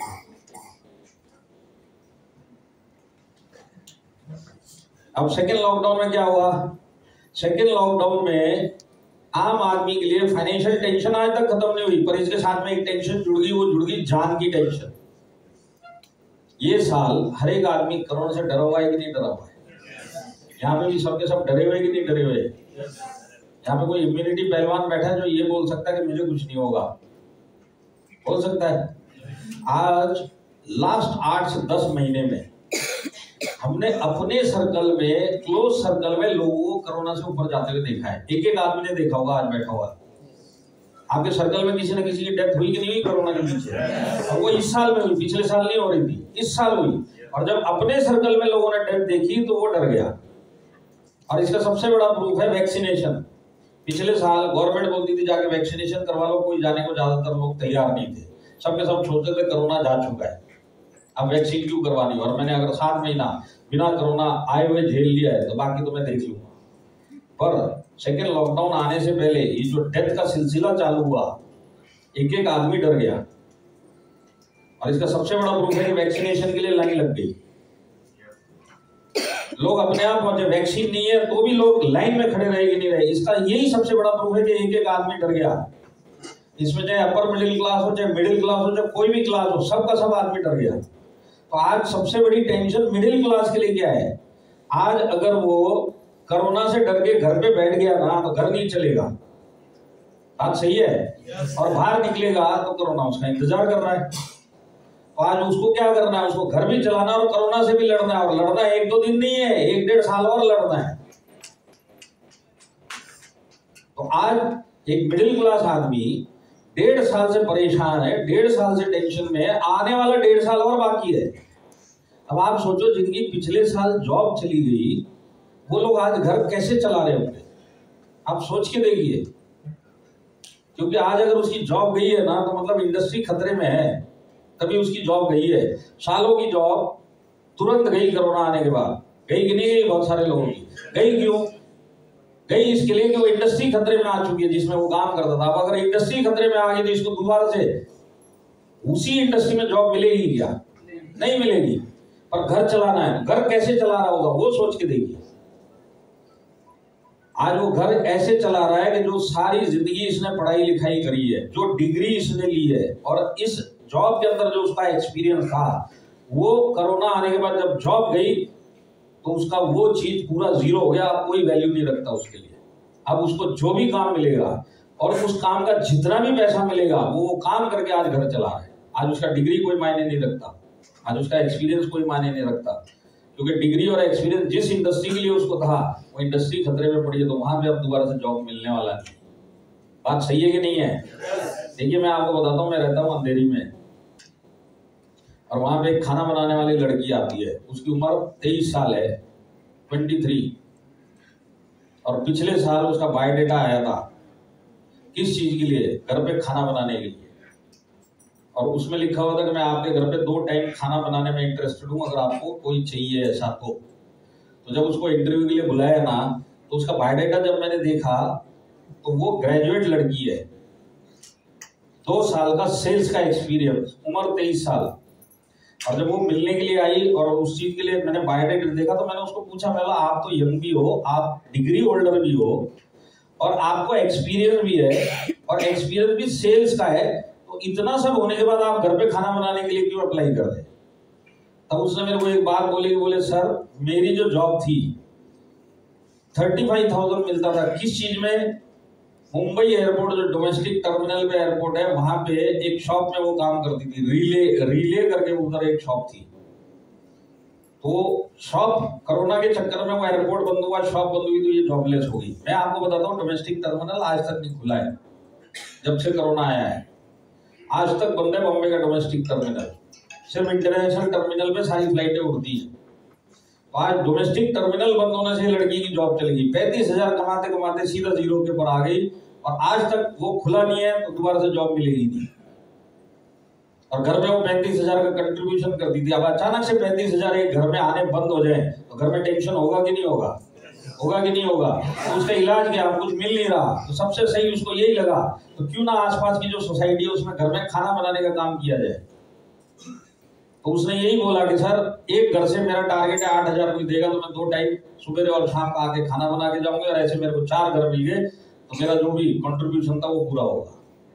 अब सेकेंड लॉकडाउन में क्या हुआ? सेकेंड लॉकडाउन में आम आदमी के लिए फाइनेंशियल टेंशन आज तक खत्म नहीं हुई, पर इसके साथ में एक टेंशन जुड़ गई, वो जुड़ गई जान की टेंशन। ये साल हर एक आदमी कोरोना से डरा हुआ है कि नहीं डरा हुआ है? यहाँ पे भी सबके सब डरे हुए कि नहीं डरे हुए? यहाँ पे कोई इम्यूनिटी पहलवान बैठा है जो ये बोल सकता है कि मुझे कुछ नहीं होगा? बोल सकता है? आज लास्ट 8 से 10 महीने में हमने अपने सर्कल में, क्लोज सर्कल में लोगों को कोरोना से ऊपर जाते हुए देखा है। एक एक आदमी ने देखा होगा, आज बैठा हुआ आपके सर्कल में किसी न किसी की डेथ हुई कि नहीं हुई कोरोना के पीछे? और वो इस साल में हुई, पिछले साल नहीं हो रही थी, इस साल हुई। और जब अपने सर्कल में लोगों ने डेथ देखी तो वो डर गया। और इसका सबसे बड़ा प्रूफ है वैक्सीनेशन। पिछले साल गवर्नमेंट बोलती थी जाके वैक्सीनेशन करवा लो, कोई जाने को ज्यादातर लोग तैयार नहीं थे, सबके सब सोचते थे कोरोना जा चुका है, अब वैक्सीन क्यों करवानी। और मैंने अगर 7 महीना बिना कोरोना आए हुए झेल लिया है तो बाकी तो मैं देख लूंगा। पर सेकेंड लॉकडाउन आने से पहले ये जो डेथ का सिलसिला चालू हुआ, एक एक आदमी डर गया। और इसका सबसे बड़ा प्रूफ है कि वैक्सीनेशन के लिए लाइन लग गई, लोग अपने आप पहुंचे। वैक्सीन नहीं है तो भी लोग लाइन में खड़े रहे कि नहीं रहे, इसका यही सबसे बड़ा प्रूफ है कि एक एक आदमी डर गया। इसमें चाहे अपर मिडिल क्लास हो, चाहे मिडिल क्लास हो, चाहे कोई भी क्लास हो, सबका सब आदमी डर गया। तो आज सबसे बड़ी टेंशन मिडिल क्लास के लिए क्या है? आज अगर वो कोरोना से डर के घर पे बैठ गया ना तो घर नहीं चलेगा, बात सही है? और बाहर निकलेगा तो कोरोना उसका इंतजार कर रहा है। तो आज उसको क्या करना है? उसको घर भी चलाना और कोरोना से भी लड़ना है। और लड़ना 1-2 दिन नहीं है, 1-1.5 साल और लड़ना है। तो आज एक मिडिल क्लास आदमी 1.5 साल से परेशान है, 1.5 साल से टेंशन में है, आने वाला 1.5 साल और बाकी है। अब आप सोचो, जिनकी पिछले साल जॉब चली गई वो लोग आज घर कैसे चला रहे होंगे? आप सोच के देखिए। क्योंकि आज अगर उसकी जॉब गई है ना तो मतलब इंडस्ट्री खतरे में है, तभी उसकी जॉब गई है। सालों की जॉब तुरंत गई कोरोना आने के बाद। गई कि नहीं गई? बहुत सारे लोगों की गई। क्यों गई? इसके लिए कि वो इंडस्ट्री खतरे में आ चुकी है जिसमें वो काम करता था। अब अगर इंडस्ट्री खतरे में आ गई तो इसको दोबारा से उसी इंडस्ट्री में जॉब मिलेगी क्या? नहीं मिलेगी। पर घर चलाना है, घर कैसे चला रहा होगा वो सोच के देखिए। आज वो घर ऐसे चला रहा है कि जो सारी जिंदगी इसने पढ़ाई लिखाई करी है, जो डिग्री इसने ली है, और इस जॉब के अंदर जो उसका एक्सपीरियंस था, वो कोरोना आने के बाद जब जॉब गई तो उसका वो चीज पूरा जीरो हो गया। अब कोई वैल्यू नहीं रखता उसके लिए। अब उसको जो भी काम मिलेगा और उस काम का जितना भी पैसा मिलेगा वो काम करके आज घर चला रहा है। आज उसका डिग्री कोई मायने नहीं रखता, आज उसका एक्सपीरियंस कोई मायने नहीं रखता। क्योंकि डिग्री और एक्सपीरियंस जिस इंडस्ट्री के लिए उसको था वो इंडस्ट्री खतरे में पड़ी है, तो वहां पे अब दोबारा से जॉब मिलने वाला नहीं। बात सही है कि नहीं है? देखिए, मैं आपको बताता हूँ, मैं रहता हूँ अंधेरी में, और वहां पे एक खाना बनाने वाली लड़की आती है, उसकी उम्र 23 साल है, 23। और पिछले साल उसका बायोडेटा आया था, किस चीज के लिए? घर पे खाना बनाने के लिए। और उसमें लिखा हुआ था कि मैं आपके घर पे 2 टाइम खाना बनाने में इंटरेस्टेड हूँ, अगर आपको कोई चाहिए ऐसा तो जब उसको इंटरव्यू के लिए बुलाया ना, तो उसका बायोडाटा जब मैंने देखा तो वो ग्रेजुएट लड़की है, 2 साल का सेल्स का एक्सपीरियंस, उम्र 23 साल। और जब वो मिलने के लिए आई और उस चीज के लिए मैंने बायोडाटा देखा तो मैंने उसको पूछा, मैं बोला आप तो यंग भी हो, आप डिग्री होल्डर भी हो और आपको एक्सपीरियंस भी है और एक्सपीरियंस भी सेल्स का है, तो इतना सब होने के बाद आप घर पे खाना बनाने के लिए क्यों अप्लाई कर रहे? तब उसने मेरे को एक बात बोली, बोले सर मेरी जो जॉब थी 35,000 मिलता था, किस चीज में? मुंबई एयरपोर्ट जो डोमेस्टिक टर्मिनल पे एयरपोर्ट है वहां पे एक शॉप में वो काम करती थी, रिले करके उधर एक शॉप थी। तो शॉप कोरोना के चक्कर में वो एयरपोर्ट बंद हुआ, शॉप बंद हुई, तो ये जॉबलेस हो गई। मैं आपको बताता हूँ डोमेस्टिक टर्मिनल आज तक नहीं खुला है, जब से कोरोना आया है आज तक बंद है बॉम्बे का डोमेस्टिक टर्मिनल। सिर्फ इंटरनेशनल टर्मिनल पे सारी फ्लाइटें उड़ती है। तो आज डोमेस्टिक टर्मिनल बंद होने से लड़की की जॉब चली गई, 35,000 कमाते कमाते सीधा जीरो के ऊपर आ गई और आज तक वो खुला नहीं है, तो दोबारा से जॉब मिलेगी नहीं। और घर में वो 35,000 का कंट्रीब्यूशन करती थी। अब अचानक से 35,000 एक घर में आने बंद हो जाए तो घर में टेंशन होगा कि नहीं होगा? होगा कि नहीं होगा? तो उसका इलाज क्या? कुछ मिल नहीं रहा, तो सबसे सही उसको यही लगा तो क्यों ना आसपास की जो सोसाइटी है उसमें घर में खाना बनाने का काम किया जाए। तो उसने यही बोला कि सर एक घर से मेरा टारगेट है 8,000 कोई देगा तो मैं 2 टाइम सुबह और शाम का आके खाना बना के जाऊंगी, और ऐसे मेरे को 4 घर मिल गए तो मेरा जो भी कंट्रीब्यूशन था वो पूरा होगा।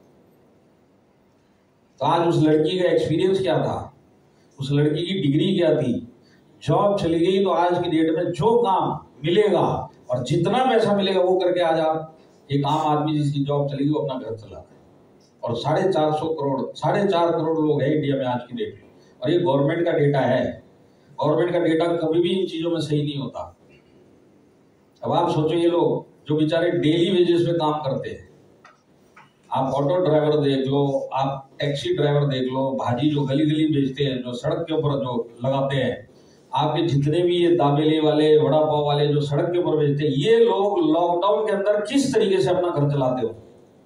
तो आज उस लड़की का एक्सपीरियंस क्या था, उस लड़की की डिग्री क्या थी, जॉब चली गई। तो आज की डेट में जो काम मिलेगा और जितना पैसा मिलेगा वो करके आज आप एक आम आदमी जिसकी जॉब चलेगी वो अपना घर चला रहा है। और 4.5 करोड़ लोग हैं इंडिया में आज की डेट में, और ये गवर्नमेंट का डेटा है। गवर्नमेंट का डेटा कभी भी इन चीजों में सही नहीं होता। अब आप सोचो ये लोग जो बेचारे डेली वेजेस पे काम करते हैं, आप ऑटो ड्राइवर देख लो, आप टैक्सी ड्राइवर देख लो, भाजी जो गली गली बेचते हैं, जो सड़क के ऊपर जो लगाते हैं, आपके जितने भी ये दाबेली वाले, वड़ा पाव वाले जो सड़क के ऊपर बेचते हैं, ये लोग लॉकडाउन के अंदर किस तरीके से अपना घर चलाते हो,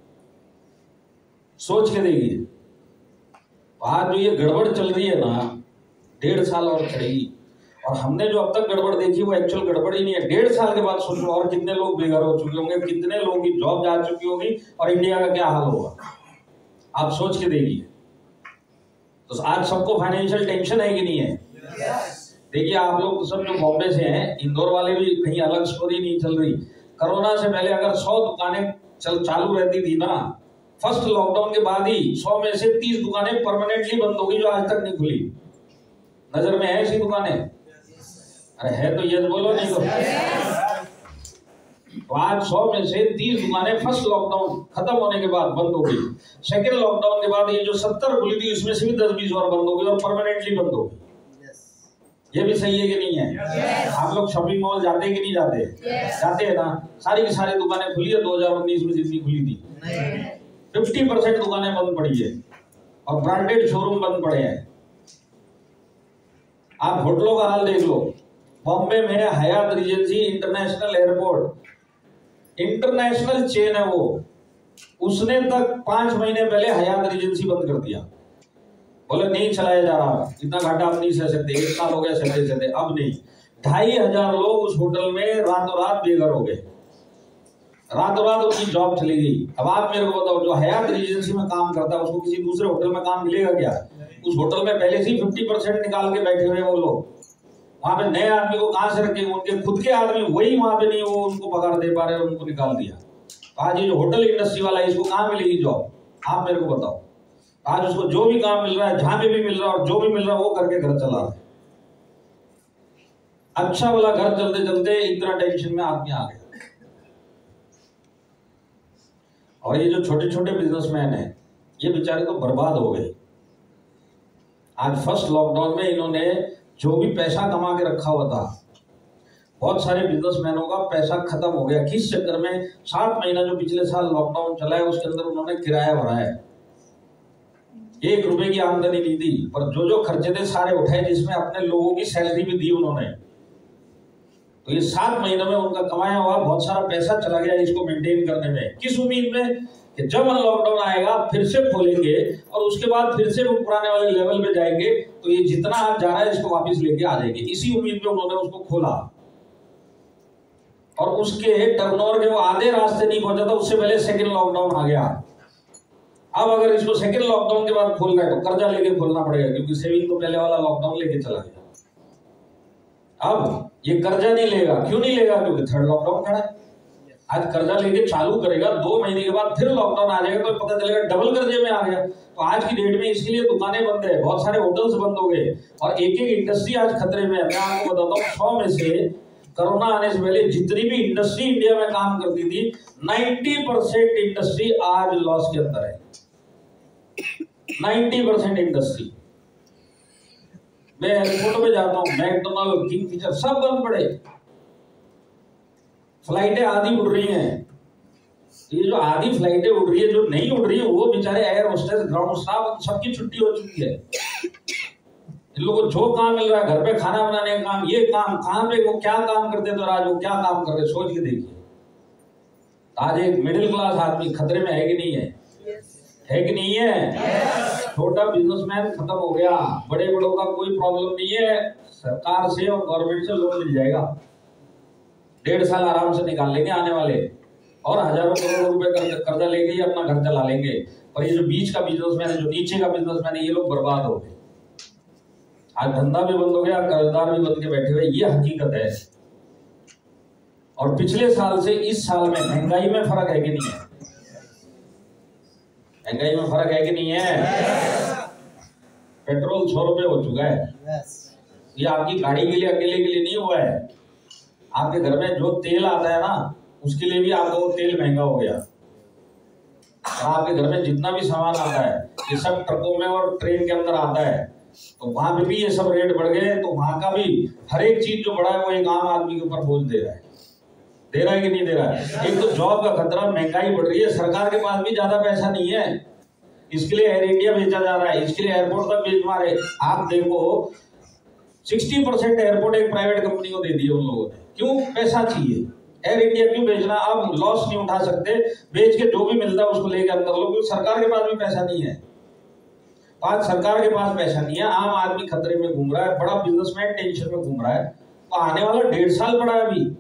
सोच के देखिए। आज जो ये गड़बड़ चल रही है ना, 1.5 साल और चलेगी। और हमने जो अब तक गड़बड़ देखी वो एक्चुअल गड़बड़ ही नहीं है। 1.5 साल के बाद सोचो और कितने लोग बेघर हो चुके होंगे, कितने लोगों की जॉब जा चुकी होगी, और इंडिया का क्या हाल होगा, आप सोच के देखिए। तो आज सबको फाइनेंशियल टेंशन है कि नहीं है? देखिए आप लोग सब जो बॉम्बे से हैं, इंदौर वाले भी कहीं अलग स्टोरी नहीं चल रही। कोरोना से पहले अगर 100 दुकानें चालू रहती थी ना, फर्स्ट लॉकडाउन के बाद ही 100 में से 30 दुकानें परमानेंटली बंद हो गई जो आज तक नहीं खुली। नजर में है ऐसी दुकानें? अरे है तो ये बोलो, नहीं तो आज 100 में से 30 दुकानें फर्स्ट लॉकडाउन खत्म होने के बाद बंद हो गई। सेकेंड लॉकडाउन के बाद ये जो 70 खुली थी उसमें से भी 10-20 और बंद हो गई और परमानेंटली बंद हो गई। ये भी सही है कि नहीं है? आप लोग शॉपिंग मॉल जाते कि नहीं जाते? जाते हैं ना। सारी की सारी दुकानें खुली है 2019 में जितनी खुली थी। 50% दुकानें बंद पड़ी है और ब्रांडेड शोरूम बंद पड़े हैं। आप होटलों का हाल देख लो। बॉम्बे में Hyatt regency international airport, international chain है वो, उसने तक 5 महीने पहले हयात रीजेंसी बंद कर दिया। बोले नहीं चलाया जा रहा, इतना घाटा अब नहीं सह सकते, 1 साल हो गया सहते अब नहीं। 2,500 लोग उस होटल में रातों रात बेघर हो गए, रातों रात उनकी जॉब चली गई। अब आप मेरे को बताओ, जो हयात रीजेंसी में काम करता है उसको किसी दूसरे होटल में काम मिलेगा क्या? उस होटल में पहले से ही 50% निकाल के बैठे हुए वो लोग, वहां पे नए आदमी को कहां से रखेंगे? उनके खुद के आदमी वही वहां पे नहीं, वो उनको पगार दे पा रहे, उनको निकाल दिया। आज ये जो होटल इंडस्ट्री वाला है इसको कहां मिलेगी जॉब? आप मेरे को बताओ। आज उसको जो भी काम मिल रहा है, जहां पे भी मिल रहा है और जो भी मिल रहा है वो करके घर चला रहा है। अच्छा वाला घर चलते चलते इतना टेंशन में आदमी आ गया। और ये जो छोटे छोटे बिजनेसमैन हैं ये बेचारे तो बर्बाद हो गए। आज फर्स्ट लॉकडाउन में इन्होंने जो भी पैसा कमा के रखा हुआ था, बहुत सारे बिजनेसमैनों का पैसा खत्म हो गया। किस चक्कर में? 7 महीना जो पिछले साल लॉकडाउन चला है उसके अंदर उन्होंने किराया भरा है, 1 रुपए की आमदनी नहीं दी, पर जो जो खर्चे थे सारे उठाए, जिसमें अपने लोगों की सैलरी भी दी उन्होंने। तो ये 7 महीनों में उनका कमाया हुआ बहुत सारा पैसा चला गया इसको मेंटेन करने में। किस उम्मीद में? कि जब लॉकडाउन आएगा फिर से खोलेंगे और उसके बाद फिर से वो पुराने वाले लेवल पे जाएंगे, तो ये जितना आज जा रहा है इसको वापस लेके आ जाएंगे। इसी उम्मीद में उन्होंने उसको खोला और उसके टर्नओवर के वो आधे रास्ते नहीं पहुंचा था, उससे पहले सेकंड लॉकडाउन आ गया। अब अगर इसको सेकंड लॉकडाउन के बाद खोलना है तो कर्जा लेके खोलना पड़ेगा, क्योंकि सेविंग तो पहले वाला लॉकडाउन लेके चला गया। अब ये कर्जा नहीं लेगा, क्यों नहीं लेगा? क्योंकि थर्ड लॉकडाउन खड़ा है। आज कर्जा लेके चालू करेगा, 2 महीने के बाद फिर लॉकडाउन आ जाएगा तो पता चलेगा डबल कर्जे में आ गया। तो आज की डेट में इसके लिए दुकानें बंद है, बहुत सारे होटल्स बंद हो गए और एक एक इंडस्ट्री आज खतरे में है। मैं आपको बताता हूँ, 100 में से कोरोना आने से पहले जितनी भी इंडस्ट्री इंडिया में काम करती थी, 90% इंडस्ट्री आज लॉस के अंदर है। 90% इंडस्ट्री। मैं एयरपोर्ट पे जाता हूँ, मैकडोनल्ड, किंगफिशर सब बंद पड़े। फ्लाइटें आधी उड़ रही हैं। ये जो आधी फ्लाइटें उड़ रही है, जो नहीं उड़ रही है, वो बेचारे एयर होस्टेस, ग्राउंड स्टाफ, सबकी छुट्टी हो चुकी है। इन लोगों को जो काम मिल रहा है, घर पे खाना बनाने का काम, ये काम, कहाँ पे वो क्या काम करते थे और आज वो क्या काम कर रहे, सोच के देखिए। आज एक मिडिल क्लास आदमी खतरे में है कि नहीं है? है कि नहीं है? छोटा बिजनेसमैन खत्म हो गया, बड़े बड़ों का कोई प्रॉब्लम नहीं है। सरकार से और गवर्नमेंट से लोन मिल जाएगा, 1.5 साल आराम से निकाल लेंगे आने वाले, और हजारों करोड़ों रुपए कर्जा लेके ही अपना घर चला लेंगे। और ये जो बीच का बिजनेसमैन है, जो नीचे का बिजनेसमैन है, ये लोग बर्बाद हो गए। आज धंधा भी बंद हो गया, कर्जदार भी बन के बैठे हुए, ये हकीकत है। और पिछले साल से इस साल में महंगाई में फर्क है कि नहीं है? महंगाई में फर्क है कि नहीं है? पेट्रोल 100 रुपए हो चुका है। ये आपकी गाड़ी के लिए अकेले के लिए नहीं हुआ है, आपके घर में जो तेल आता है ना, उसके लिए भी आपको वो तेल महंगा हो गया। और आपके घर में जितना भी सामान आता है, ये सब ट्रकों में और ट्रेन के अंदर आता है, तो वहां पे भी ये सब रेट बढ़ गए। तो वहां का भी हर एक चीज जो बढ़ा है वो एक आम आदमी के ऊपर बोझ दे रहा है। दे रहा है कि नहीं दे रहा है? एक तो जॉब का खतरा, महंगाई बढ़ रही है, सरकार के पास भी ज्यादा पैसा नहीं है। इसके लिए एयर इंडिया भेजा जा रहा है, इसके लिए एयरपोर्ट तक भेज मारे। आप देखो 60% एयरपोर्ट एक प्राइवेट कंपनी को दे दिए उन लोगों ने। क्यों? पैसा चाहिए। एयर इंडिया क्यों भेजना? अब लॉस नहीं उठा सकते, बेच के जो भी मिलता है उसको लेकर अंदर लोग, क्योंकि सरकार के पास भी पैसा नहीं है। आज सरकार के पास पैसा नहीं है, आम आदमी खतरे में घूम रहा है, बड़ा बिजनेसमैन टेंशन में घूम रहा है। तो आने वाला 1.5 साल पड़ा है अभी,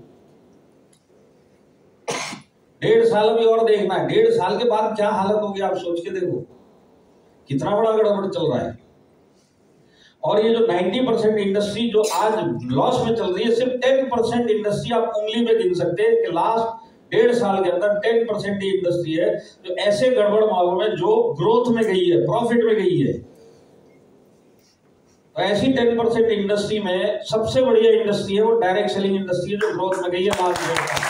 1.5 साल अभी और देखना है। 1.5 साल के बाद क्या हालत होगी आप सोच के देखो, कितना बड़ा गड़बड़ चल रहा है। और ये जो 90% इंडस्ट्री जो आज लॉस में चल रही है, सिर्फ 10% इंडस्ट्री आप उंगली पे गिन सकते हैं कि लास्ट 1.5 साल के अंदर 10% ही इंडस्ट्री है जो ऐसे गड़बड़ मालूम है, जो ग्रोथ में गई है, प्रॉफिट में गई है। तो ऐसी 10% इंडस्ट्री में सबसे बढ़िया इंडस्ट्री है वो डायरेक्ट सेलिंग इंडस्ट्री है, जो ग्रोथ में गई है लास्ट 1.5 साल।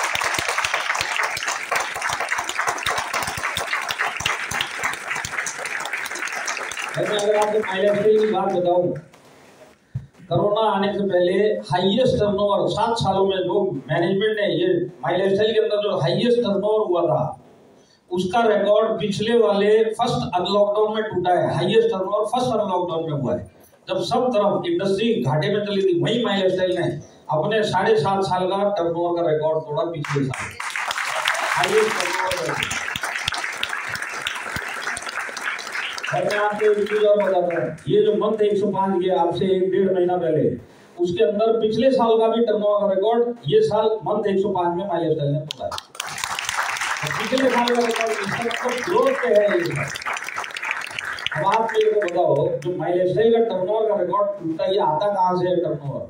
अगर आपको माइलेज की बात बताऊं, कोरोना आने से पहले हाईएस्ट टर्नओवर 7 सालों में जो मैनेजमेंट ने ये माइलेस्टाइल के अंदर जो हाईएस्ट टर्नओवर हुआ था, उसका रिकॉर्ड पिछले वाले फर्स्ट अनलॉकडाउन में टूटा है। हाईएस्ट टर्नओवर फर्स्ट अनलॉकडाउन में हुआ है, जब सब तरफ इंडस्ट्री घाटे में चली थी। वही माइलेस्टाइल ने अपने 7.5 साल का टर्नओवर का रिकॉर्ड तोड़ा पिछले साल, हाईएस्ट टर्नओवर। मैं आपको एक चीज और बताता हूँ, ये जो मंथ 105 गया आपसे 1-1.5 महीना पहले, उसके अंदर पिछले साल का भी टर्नओवर का रिकॉर्ड ये साल मंथ 105 में माइलेस्टाइल ने तोड़ा है। पिछले साल का रिकॉर्ड ग्रोथ पे है ये। अब आप मेरे को बताओ, जो माइलेस्टाइल का टर्नओवर का रिकॉर्ड टूटा, ये आता कहाँ से है टर्नओवर?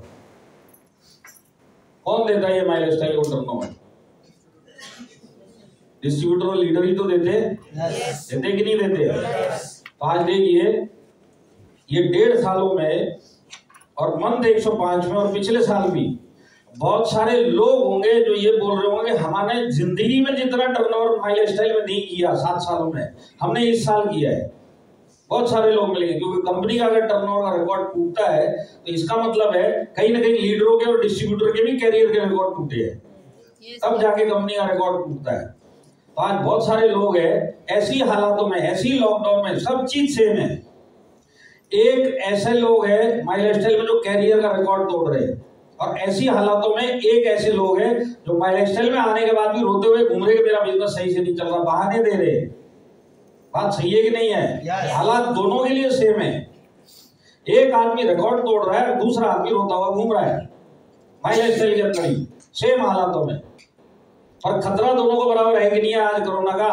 कौन देता है ये माइलेस्टाइल को टर्नओवर? डिस्ट्रीब्यूटर और लीडर ही तो देते, देते कि नहीं देते? तो आज देखिए, ये 1.5 सालों में और मंथ 105 में और पिछले साल भी बहुत सारे लोग होंगे जो ये बोल रहे होंगे हमारे जिंदगी में जितना टर्नओवर माइलेस्टाइल में नहीं किया 7 सालों में, हमने इस साल किया है। बहुत सारे लोग मिलेंगे, क्योंकि कंपनी का अगर टर्नओवर का रिकॉर्ड टूटता है तो इसका मतलब है कहीं ना कहीं लीडरों के और डिस्ट्रीब्यूटर के भी कैरियर के रिकॉर्ड टूटे हैं, तब जाके कंपनी का रिकॉर्ड टूटता है। आज बहुत सारे लोग हैं ऐसी हालातों में, ऐसी लॉकडाउन में, सब चीज सेम है। एक ऐसे लोग हैं माइलेस्टाइल में जो कैरियर का रिकॉर्ड तोड़ रहे हैं, और ऐसी हालातों में एक ऐसे लोग हैं जो माइलस्टाइल में आने के बाद भी रोते हुए घूम रहे कि मेरा बिजनेस सही से नहीं चल रहा, बहाने दे रहे। बात सही है कि नहीं है? हालात दोनों के लिए सेम है। एक आदमी रिकॉर्ड तोड़ रहा है, दूसरा आदमी रोता हुआ घूम रहा है माइलस्टाइल के अंदर ही, सेम हालातों में। और खतरा दोनों को बराबर है कि नहीं है आज कोरोना का?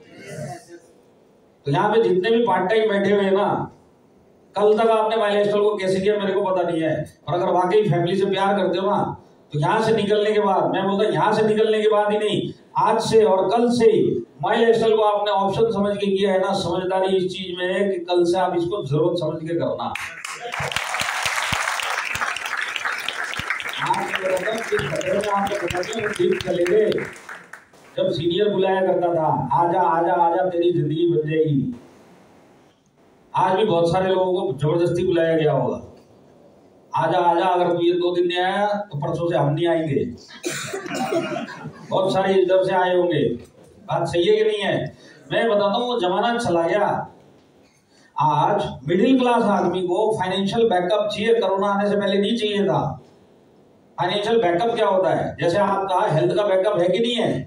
तो यहाँ पे जितने भी पार्ट टाइम बैठे हुए हैं ना, कल तक आपने माइलस्टाइल को कैसे किया मेरे को पता नहीं है, और अगर वाकई फैमिली से प्यार करते हो ना, तो यहाँ से निकलने के बाद, मैं बोलता यहाँ से निकलने के बाद ही नहीं, आज से और कल से माइलस्टाइल को आपने ऑप्शन समझ के किया है ना, समझदारी इस चीज में है कि कल से आप इसको जरूरत समझ के करना। चले गए जब सीनियर बुलाया करता था, आजा आजा आजा तेरी जिंदगी बन जाएगी। आज भी बहुत सारे लोगों को जबरदस्ती बुलाया गया होगा, आजा आजा, अगर तू ये 2 दिन नहीं आया तो परसों से हम नहीं आएंगे। बहुत सारे इधर से आए होंगे। बात सही है कि नहीं है? मैं बताता हूँ, वो जमाना चला गया। आज मिडिल क्लास आदमी को फाइनेंशियल बैकअप चाहिए, कोरोना आने से पहले नहीं चाहिए था। फाइनेंशियल बैकअप क्या होता है? जैसे आपका हेल्थ का बैकअप है कि नहीं है?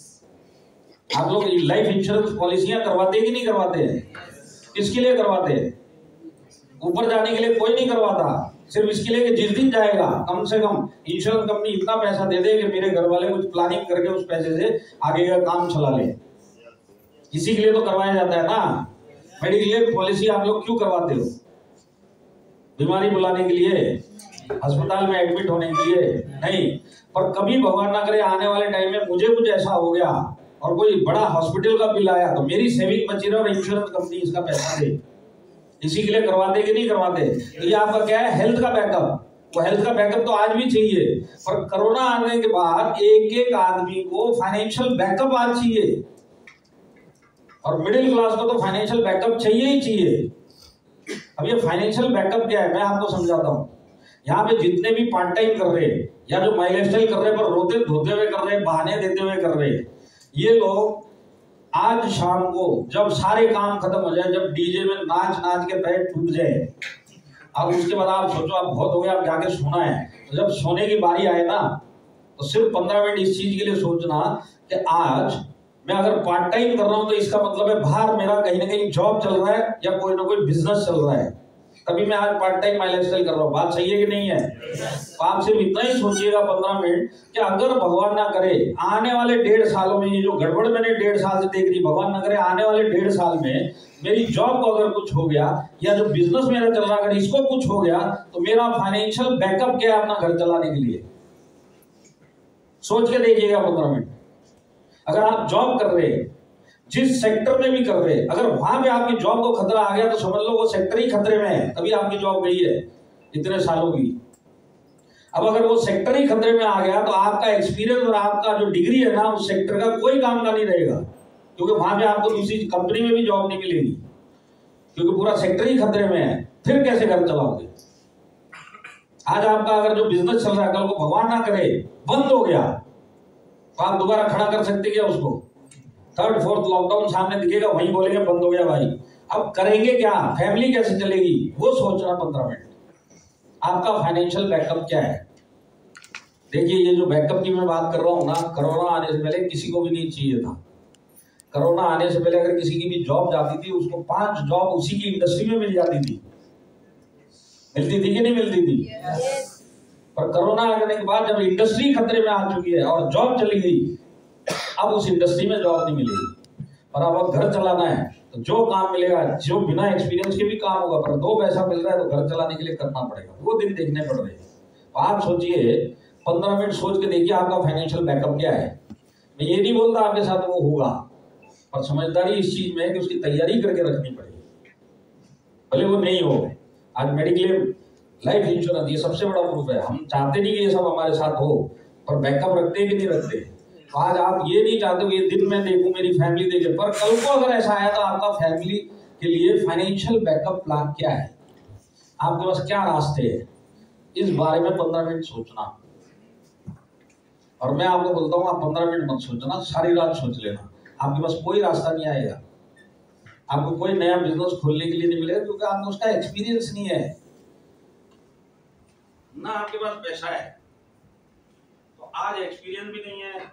आप लोग लाइफ इंश्योरेंस पॉलिसियां करवाते हैं कि नहीं करवाते हैं? किसके लिए करवाते हैं? ऊपर जाने के लिए कोई नहीं करवाता, सिर्फ इसके लिए कि जिस दिन जाएगा कम से कम इंश्योरेंस कंपनी इतना पैसा दे दे कि मेरे घर वाले कुछ प्लानिंग करके उस पैसे से आगे का काम चला ले। इसी के लिए तो करवाया जाता है ना। मेडिक्लेम पॉलिसी आप लोग क्यों करवाते हो? बीमारी बुलाने के लिए, अस्पताल में एडमिट होने के लिए नहीं। पर कभी भगवान ना करे आने वाले टाइम में मुझे कुछ ऐसा हो गया और कोई बड़ा हॉस्पिटल का बिल आया, तो मेरी सेविंग बची रहे और इंश्योरेंस कंपनी इसका पैसा दे। इसी के लिए करवाते कि नहीं करवाते? तो ये आपका क्या है? हेल्थ का बैकअप। वो हेल्थ का बैकअप तो आज भी चाहिए, पर कोरोना आने के बाद एक एक आदमी को फाइनेंशियल बैकअप आज चाहिए, और मिडिल क्लास को तो फाइनेंशियल बैकअप चाहिए ही चाहिए। अब ये फाइनेंशियल बैकअप क्या है मैं आपको समझाता हूँ। यहाँ पे जितने भी पार्ट टाइम कर रहे हैं या जो माइलस्टाइल कर रहे हैं पर रोते धोते हुए कर रहे हैं, बहाने देते हुए कर रहे हैं, ये लोग आज शाम को जब सारे काम खत्म हो जाए, जब डीजे में नाच नाच के पैर टूट जाए, अब उसके बाद आप सोचो आप बहुत हो गया, आप जाके सोना है, तो जब सोने की बारी आए ना, तो सिर्फ 15 मिनट इस चीज के लिए सोचना कि आज मैं अगर पार्ट टाइम कर रहा हूं तो इसका मतलब है बाहर मेरा कहीं ना कहीं जॉब चल रहा है या कोई ना कोई बिजनेस चल रहा है, तभी मैं आज पार्ट टाइम माइलस्टाइल कर रहा हूँ। बात सही है कि नहीं है? तो आप सिर्फ इतना ही सोचिएगा 15 मिनट कि अगर भगवान ना करे आने वाले 1.5 सालों में, ये जो गड़बड़ मैंने 1.5 साल से देख रही, भगवान ना करे आने वाले 1.5 साल में मेरी जॉब को अगर कुछ हो गया या जो बिजनेस मेरा चल रहा अगर इसको कुछ हो गया, तो मेरा फाइनेंशियल बैकअप क्या है अपना घर चलाने के लिए? सोच के देखिएगा 15 मिनट। अगर आप जॉब कर रहे हैं, जिस सेक्टर में भी कर रहे हैं, अगर वहां पे आपकी जॉब को खतरा आ गया तो समझ लो वो सेक्टर ही खतरे में है, तभी आपकी जॉब गई है इतने सालों की। अब अगर वो सेक्टर ही खतरे में आ गया तो आपका एक्सपीरियंस और आपका जो डिग्री है ना उस सेक्टर का कोई काम का नहीं रहेगा, क्योंकि वहां पे आपको दूसरी कंपनी में भी जॉब नहीं मिलेगी, क्योंकि पूरा सेक्टर ही खतरे में है। फिर कैसे घर चलाओगे? आज आपका अगर जो बिजनेस चल रहा है कल को भगवान ना करे बंद हो गया, तो आप दोबारा खड़ा कर सकते क्या उसको? 3rd 4th लॉकडाउन सामने दिखेगा, वहीं बोलेंगे बंद हो गया भाई। अब करेंगे क्या? फैमिली कैसे चलेगी? वो सोचना 15 मिनट। आपका फाइनेंशियल बैकअप क्या है? देखिए ये जो बैकअप की मैं बात कर रहा हूँ ना, कोरोना आने से पहले किसी को भी नहीं चाहिए था। कोरोना आने से पहले अगर किसी की भी जॉब जाती थी उसको 5 जॉब उसी की इंडस्ट्री में मिल जाती थी। मिलती थी कि नहीं मिलती थी? पर कोरोना आने के बाद जब इंडस्ट्री खतरे में आ चुकी है और जॉब चली गई, अब उस इंडस्ट्री में जॉब नहीं मिलेगी। और अब घर चलाना है तो जो काम मिलेगा, जो बिना एक्सपीरियंस के भी काम होगा, पर 2 पैसा मिल रहा है तो घर चलाने के लिए करना पड़ेगा, वो दिन देखने पड़ रहे हैं। तो आप सोचिए 15 मिनट सोच के देखिए आपका फाइनेंशियल बैकअप क्या है। मैं ये नहीं बोलता आपके साथ वो होगा, पर समझदारी इस चीज में है कि उसकी तैयारी करके रखनी पड़ेगी, भले वो नहीं हो। आज मेडिक्लेम, लाइफ इंश्योरेंस ये सबसे बड़ा प्रूफ है। हम चाहते नहीं कि ये सब हमारे साथ हो, पर बैकअप रखते हैं कि नहीं रखते? तो आज आप ये नहीं चाहते हो ये दिन मैं देखूं, मेरी फैमिली देखे, पर कल को अगर ऐसा आया तो आपका फैमिली के लिए फाइनेंशियल बैकअप प्लान क्या है? आपके पास क्या रास्ते हैं? इस बारे में 15 मिनट सोचना। और मैं आपको बोलता हूँ आप 15 मिनट मत सोचना, सारी रात सोच लेना। आपके पास कोई रास्ता नहीं आएगा, आपको कोई नया बिजनेस खोलने के लिए नहीं मिलेगा, क्योंकि आपको उसका एक्सपीरियंस नहीं है ना, आपके पास पैसा है आज एक्सपीरियंस भी नहीं है।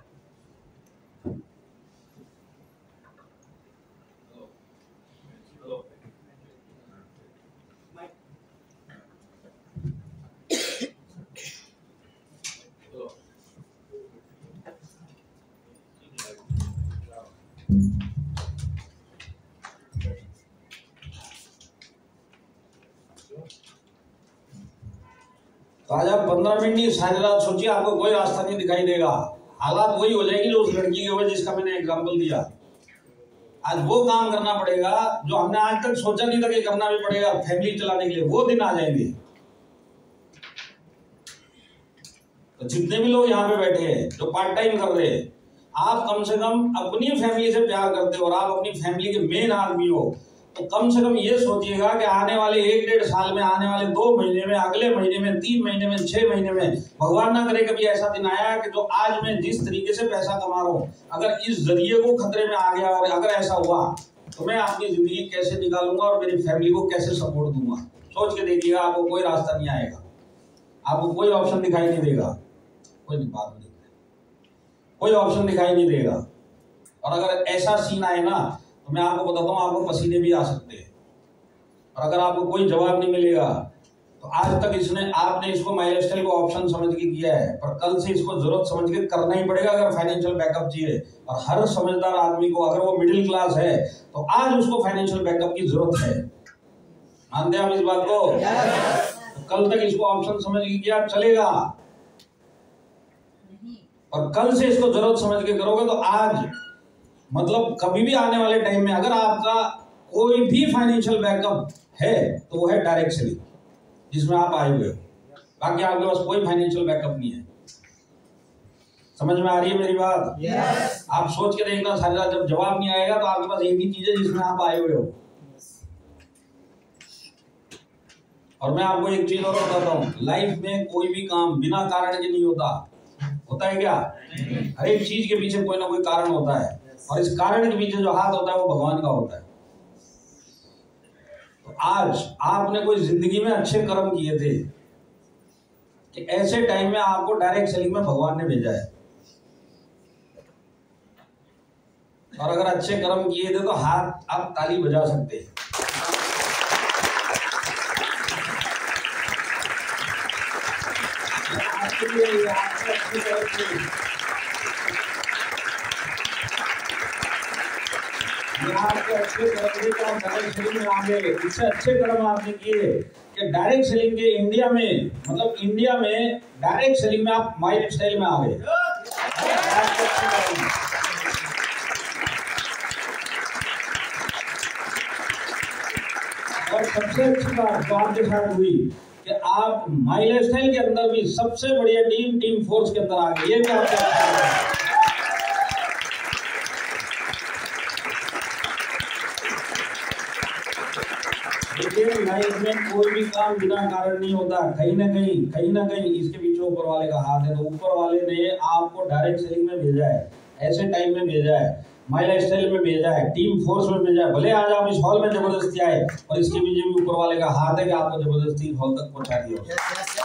तो आज आप 15 मिनट नहीं, सारी रात सोचिए, आपको कोई रास्ता नहीं दिखाई देगा। हालात वही हो जाएगी जो उस लड़की के वजह जिसका मैंने एग्जांपल दिया। आज वो काम करना पड़ेगा जो हमने आज तक सोचा नहीं था कि करना भी पड़ेगा फैमिली चलाने के लिए। वो दिन आ जाएंगे। तो जितने भी लोग यहाँ पे बैठे हैं जो पार्ट टाइम कर रहे हैं, आप कम से कम अपनी फैमिली से प्यार करते हो और आप अपनी फैमिली के मेन आदमी हो, तो कम से कम ये सोचिएगा कि आने वाले 1-1.5 साल में, आने वाले 2 महीने में, अगले महीने में, 3 महीने में, 6 महीने में, भगवान ना करे कभी ऐसा दिन आया कि जो आज मैं जिस तरीके से पैसा कमा रहा हूँ, अगर इस जरिए को खतरे में आ गया और अगर ऐसा हुआ तो मैं अपनी जिंदगी कैसे निकालूंगा और मेरी फैमिली को कैसे सपोर्ट दूंगा। सोच के देखिएगा, आपको कोई रास्ता नहीं आएगा, आपको कोई ऑप्शन दिखाई नहीं देगा। कोई नहीं, बात नहीं, कोई ऑप्शन दिखाई नहीं देगा। और अगर ऐसा सीन आए ना, तो मैं आपको बताता हूँ, आपको पसीने भी आ सकते हैं। और अगर आपको कोई जवाब नहीं मिलेगा, तो आज तक आपने इसको माइलस्टाइल को ऑप्शन समझ के किया है, पर कल से इसको जरूरत समझ के करना ही पड़ेगा अगर फाइनेंशियल बैकअप चाहिए। और हर समझदार आदमी को, अगर वो मिडिल क्लास है, तो आज उसको फाइनेंशियल बैकअप की जरूरत है। मानते हैं आप इस बात को? तो कल तक इसको ऑप्शन समझ के किया चलेगा, और कल से इसको जरूरत समझ के करोगे तो आज, मतलब कभी भी आने वाले टाइम में अगर आपका कोई भी फाइनेंशियल बैकअप है तो वो है डायरेक्ट सेलिंग, जिसमें आप आए हुए हो। बाकी आपके पास कोई फाइनेंशियल बैकअप नहीं है। समझ में आ रही है मेरी बात? yes. आप सोच के देखना, सारी रात जब जवाब नहीं आएगा तो आपके पास एक ही चीज है जिसमें आप आए हुए हो। और मैं आपको एक चीज और बताता हूँ, लाइफ में कोई भी काम बिना कारण के नहीं होता। होता है क्या? हर एक चीज के पीछे कोई ना कोई कारण होता है, और इस कारण के पीछे जो हाथ होता है वो भगवान का होता है। तो आज आपने कोई जिंदगी में अच्छे कर्म किए थे कि ऐसे टाइम में आपको डायरेक्ट सेलिंग में भगवान ने भेजा है। और अगर अच्छे कर्म किए थे तो हाथ आप ताली बजा सकते हैं। इससे अच्छे कर्म आपने किए कि डायरेक्ट सेलिंग के इंडिया में, मतलब इंडिया में डायरेक्ट सेलिंग में आप माइलस्टाइल में आ गए। और सबसे अच्छी बात जो आपके साथ हुई कि आप माइलस्टाइल के अंदर भी सबसे बढ़िया टीम फोर्स के अंदर आ गए। ये क्या आपका लाइफ में कोई भी काम बिना कारण नहीं होता। कहीं ना कहीं इसके पीछे ऊपर वाले का हाथ है। तो ऊपर वाले ने आपको डायरेक्ट सेलिंग में भेजा है, ऐसे टाइम में भेजा है, माइलस्टाइल में भेजा है, टीम फोर्स में भेजा है। भले आज आप इस हॉल में जबरदस्ती आए, और इसके पीछे भी ऊपर वाले का हाथ है कि आपको जबरदस्ती हॉल तक पहुंचा दिया।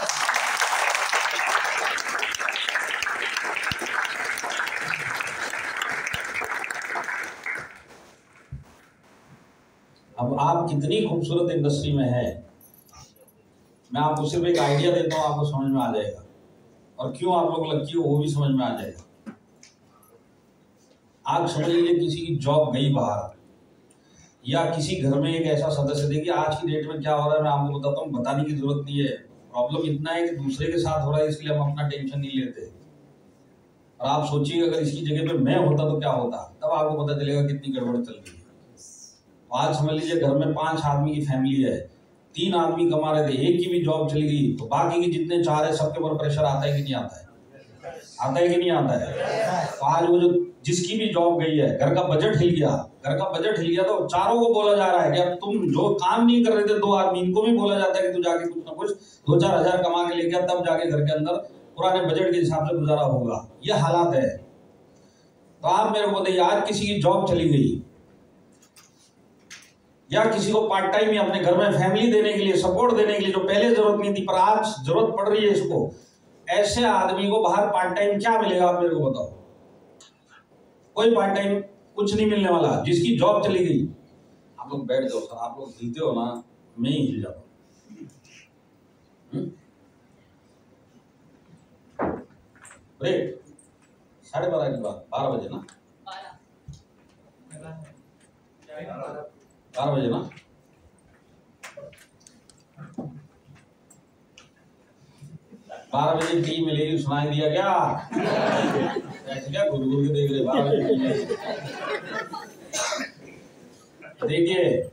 अब आप कितनी खूबसूरत इंडस्ट्री में है, मैं आपको सिर्फ एक आइडिया देता हूँ, आपको समझ में आ जाएगा। और क्यों आप लोग लकी हो वो भी समझ में आ जाएगा। आप समझ लीजिए किसी की जॉब गई बाहर, या किसी घर में एक ऐसा सदस्य, देखिए आज की डेट में क्या हो रहा है मैं आपको बताता हूँ, बताने की जरूरत नहीं है। प्रॉब्लम इतना है कि दूसरे के साथ हो रहा है, इसलिए हम अपना टेंशन नहीं लेते। और आप सोचिए अगर इसकी जगह पे मैं होता तो क्या होता, तब आपको पता चलेगा कितनी गड़बड़ चल रही है। आज समझ लीजिए घर में 5 आदमी की फैमिली है, 3 आदमी कमा रहे थे, एक की भी जॉब चली गई, तो बाकी के जितने 4 है सबके ऊपर प्रेशर आता है कि नहीं आता है? आता है कि नहीं आता है? तो आज वो जो जिसकी भी जॉब गई है, घर का बजट हिल गया, तो चारों को बोला जा रहा है कि अब तुम जो काम नहीं कर रहे थे 2 आदमी, इनको भी बोला जाता है कि तू जाके कुछ ना कुछ 2-4 हजार कमा के लेके तब जाके घर के अंदर पुराने बजट के हिसाब से गुजारा होगा। ये हालात है। तो आप मेरे को बताइए, आज किसी की जॉब चली गई, या किसी को पार्ट टाइम ही अपने घर में फैमिली देने के लिए, सपोर्ट देने के लिए जो पहले जरूरत नहीं थी पर आज जरूरत पड़ रही है इसको, ऐसे आदमी को बाहर पार्ट टाइम क्या मिलेगा, आप मेरे को बताओ। कोई पार्ट टाइम कुछ नहीं मिलने वाला, जिसकी जॉब चली गई। आप लोग बैठ जाओ सर, आप लोग हिलते हो ना, मैं ही हिल जाता हूँ। ब्रेक 12:30 की बात, 12 बजे ना, 12 बजे ना। बारह बजे टी मिलेगी, सुनाई दिया क्या? ऐसे क्या घूर घूर के देख रहे? 12 बजे देखिए,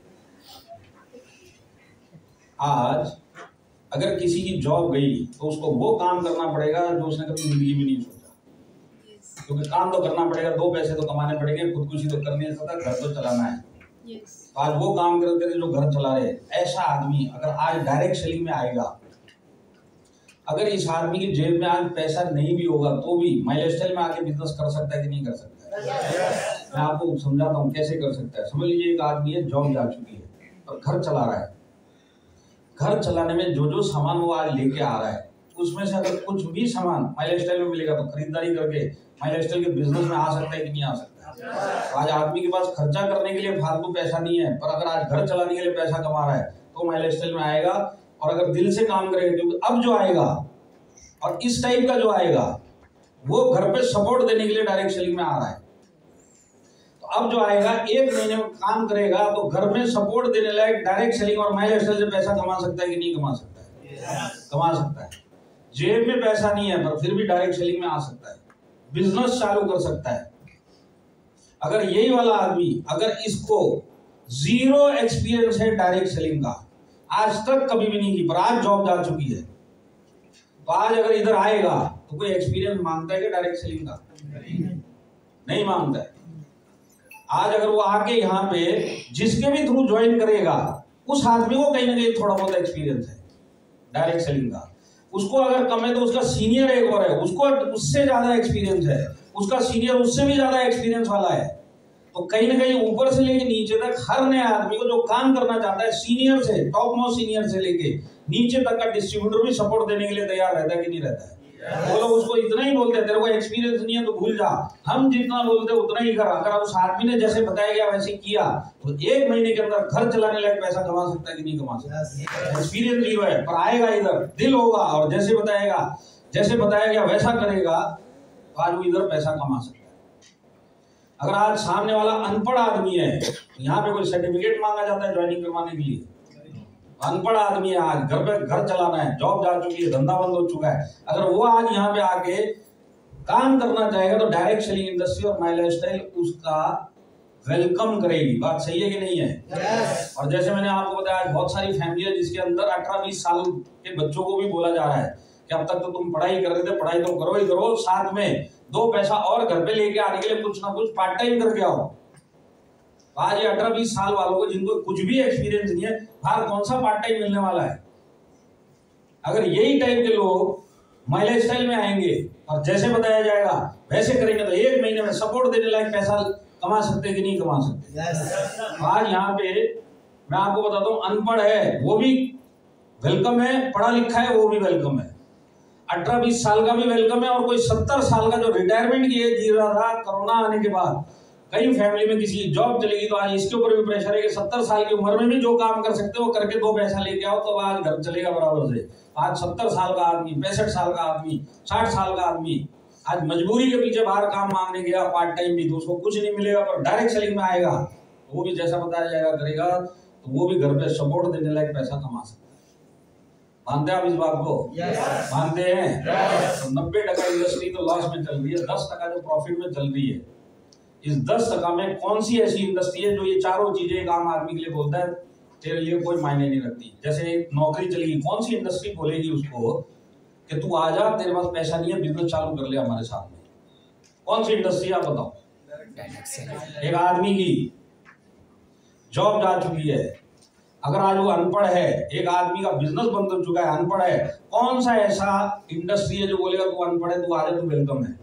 आज अगर किसी की जॉब गई तो उसको वो काम करना पड़ेगा जो उसने कभी जिंदगी में नहीं सोचा। क्योंकि काम तो करना पड़ेगा, 2 पैसे तो कमाने पड़ेंगे, खुदकुशी तो करनी है, घर तो चलाना है। तो आज वो काम करते थे जो घर चला रहे। ऐसा आदमी अगर आज डायरेक्ट सेलिंग में आएगा, अगर इस आदमी की जेब में आज पैसा नहीं भी होगा तो भी माई लाइफस्टाइल में आके बिजनेस कर सकता है कि नहीं कर सकता है? मैं आपको समझाता हूँ कैसे कर सकता है। समझ लीजिए, एक आदमी है, जॉब जा चुकी है और घर चला रहा है। घर चलाने में जो जो सामान वो आज लेके आ रहा है, उसमें से अगर कुछ भी सामान माई लाइफस्टाइल में मिलेगा तो खरीदारी करके माई लाइफस्टाइल के बिजनेस में आ सकता है कि नहीं आ सकता है? आज आदमी के पास खर्चा करने के लिए फालतू पैसा नहीं है, पर अगर आज घर चलाने के लिए पैसा कमा रहा है तो माई लाइफस्टाइल में आएगा। और अगर दिल से काम करेगा, क्योंकि अब जो आएगा और इस टाइप का जो आएगा वो घर पे सपोर्ट देने के लिए डायरेक्ट सेलिंग में आ रहा है। तो अब जो आएगा 1 महीने में काम करेगा तो घर में सपोर्ट देने लायक डायरेक्ट सेलिंग और माई लाइफस्टाइल से पैसा कमा सकता है कि नहीं कमा सकता है? कमा सकता है। जेब में पैसा नहीं है पर फिर भी डायरेक्ट सेलिंग में आ सकता है, बिजनेस चालू कर सकता है। अगर यही वाला आदमी, अगर इसको 0 एक्सपीरियंस है डायरेक्ट सेलिंग का, आज तक कभी भी नहीं की, पर आज जॉब जा चुकी है, तो आज अगर इधर आएगा तो कोई एक्सपीरियंस मांगता है कि डायरेक्ट सेलिंग का? नहीं मांगता है। आज अगर वो आके यहाँ पे जिसके भी थ्रू ज्वाइन करेगा, उस आदमी को कहीं ना कहीं थोड़ा बहुत एक्सपीरियंस है डायरेक्ट सेलिंग का। उसको अगर कम है तो उसका सीनियर एक और है, उसको उससे ज्यादा एक्सपीरियंस है, उसका सीनियर उससे भी ज्यादा एक्सपीरियंस वाला है। तो कहीं ना कहीं ऊपर से लेके नीचे तक हर नए आदमी को जो काम करना चाहता है, सीनियर से, टॉप मोस्ट सीनियर से लेके नीचे तक का डिस्ट्रीब्यूटर भी सपोर्ट देने के लिए तैयार रहता है कि नहीं रहता है? वो लोग उसको इतना ही बोलते हैं, तेरे को एक्सपीरियंस नहीं है तो भूल जा, हम जितना बोलते हैं उतना ही कर। अगर उस आदमी ने जैसे बताया गया वैसे किया तो 1 महीने के अंदर घर चलाने लायक पैसा कमा सकता है कि नहीं कमा सकता? एक्सपीरियंस 0 है, पर आएगा इधर, दिल होगा और जैसे बताएगा, जैसे बताया गया वैसा करेगा तो आज वो इधर पैसा कमा सकता है। अगर आज सामने वाला अनपढ़ आदमी है, यहाँ पे कोई सर्टिफिकेट मांगा जाता है ज्वाइनिंग करवाने के लिए? अनपढ़ आदमी है, आज घर पे घर चलाना है, जॉब जा चुकी है, धंधा बंद हो चुका है, अगर वो आज यहाँ पे आके काम करना चाहेगा तो डायरेक्ट सेलिंग इंडस्ट्री और माई लाइफस्टाइल उसका वेलकम करेगी। बात सही है कि नहीं है? yes. और जैसे मैंने आपको बताया, बहुत सारी फैमिली है जिसके अंदर 18-20 साल के बच्चों को भी बोला जा रहा है कि अब तक तो तुम पढ़ाई कर रहे थे, पढ़ाई तो करो ही करो, साथ में 2 पैसा और घर पे लेके आने के लिए कुछ ना कुछ पार्ट टाइम करके आओ। आज ये 18-20 साल वालों को जिनको कुछ भी एक्सपीरियंस नहीं है, बाहर कौन सा पार्ट टाइम मिलने वाला है? अगर यही टाइप के लोग माई लाइफस्टाइल में आएंगे और जैसे बताया जाएगा वैसे करेंगे तो 1 महीने में सपोर्ट देने लायक पैसा कमा सकते कि नहीं कमा सकते? yes. आज यहाँ पे मैं आपको बताता हूँ, अनपढ़ है वो भी वेलकम है, पढ़ा लिखा है वो भी वेलकम है, 18-20 साल का भी वेलकम है, और कोई 70 साल का जो रिटायरमेंट की एज जी रहा था कोरोना आने के बाद, कई फैमिली में किसी की जॉब चलेगी तो आज इसके ऊपर भी प्रेशर है कि 70 साल की उम्र में भी जो काम कर सकते हो वो करके 2 पैसा लेके आओ तो आज घर चलेगा बराबर से। आज 70 साल का आदमी, 65 साल का आदमी, 60 साल का आदमी आज मजबूरी के पीछे बाहर काम मांगने गया पार्ट टाइम भी, तो उसको कुछ नहीं मिलेगा, पर डायरेक्ट सेलिंग में आएगा वो भी जैसा बताया जाएगा करेगा तो वो भी घर पे सपोर्ट देने लायक पैसा कमा सकता है। मानते हैं आप इस बात को? yes. मानते हैं? yes. तो 90% इंडस्ट्री तो लॉस में चल रही है, 10% जो प्रॉफिट में चल रही है। इस 10% में कौन सी ऐसी इंडस्ट्री है जो ये चारों चीजें एक आम आदमी के लिए बोलता है तेरे लिए कोई मायने नहीं रखती? जैसे एक नौकरी चलेगी, कौन सी इंडस्ट्री बोलेगी उसको कि तू आ जा, तेरे पास पैसा नहीं है, बिजनेस चालू कर ले हमारे साथ में? कौन सी इंडस्ट्री आप बताओ? एक आदमी की जॉब जा चुकी है, अगर आज वो अनपढ़ है, एक आदमी का बिजनेस बंद हो चुका है, अनपढ़ है, कौन सा ऐसा इंडस्ट्री है जो बोलेगा तू अनपढ़ है, तू आ जा, तू वेलकम है?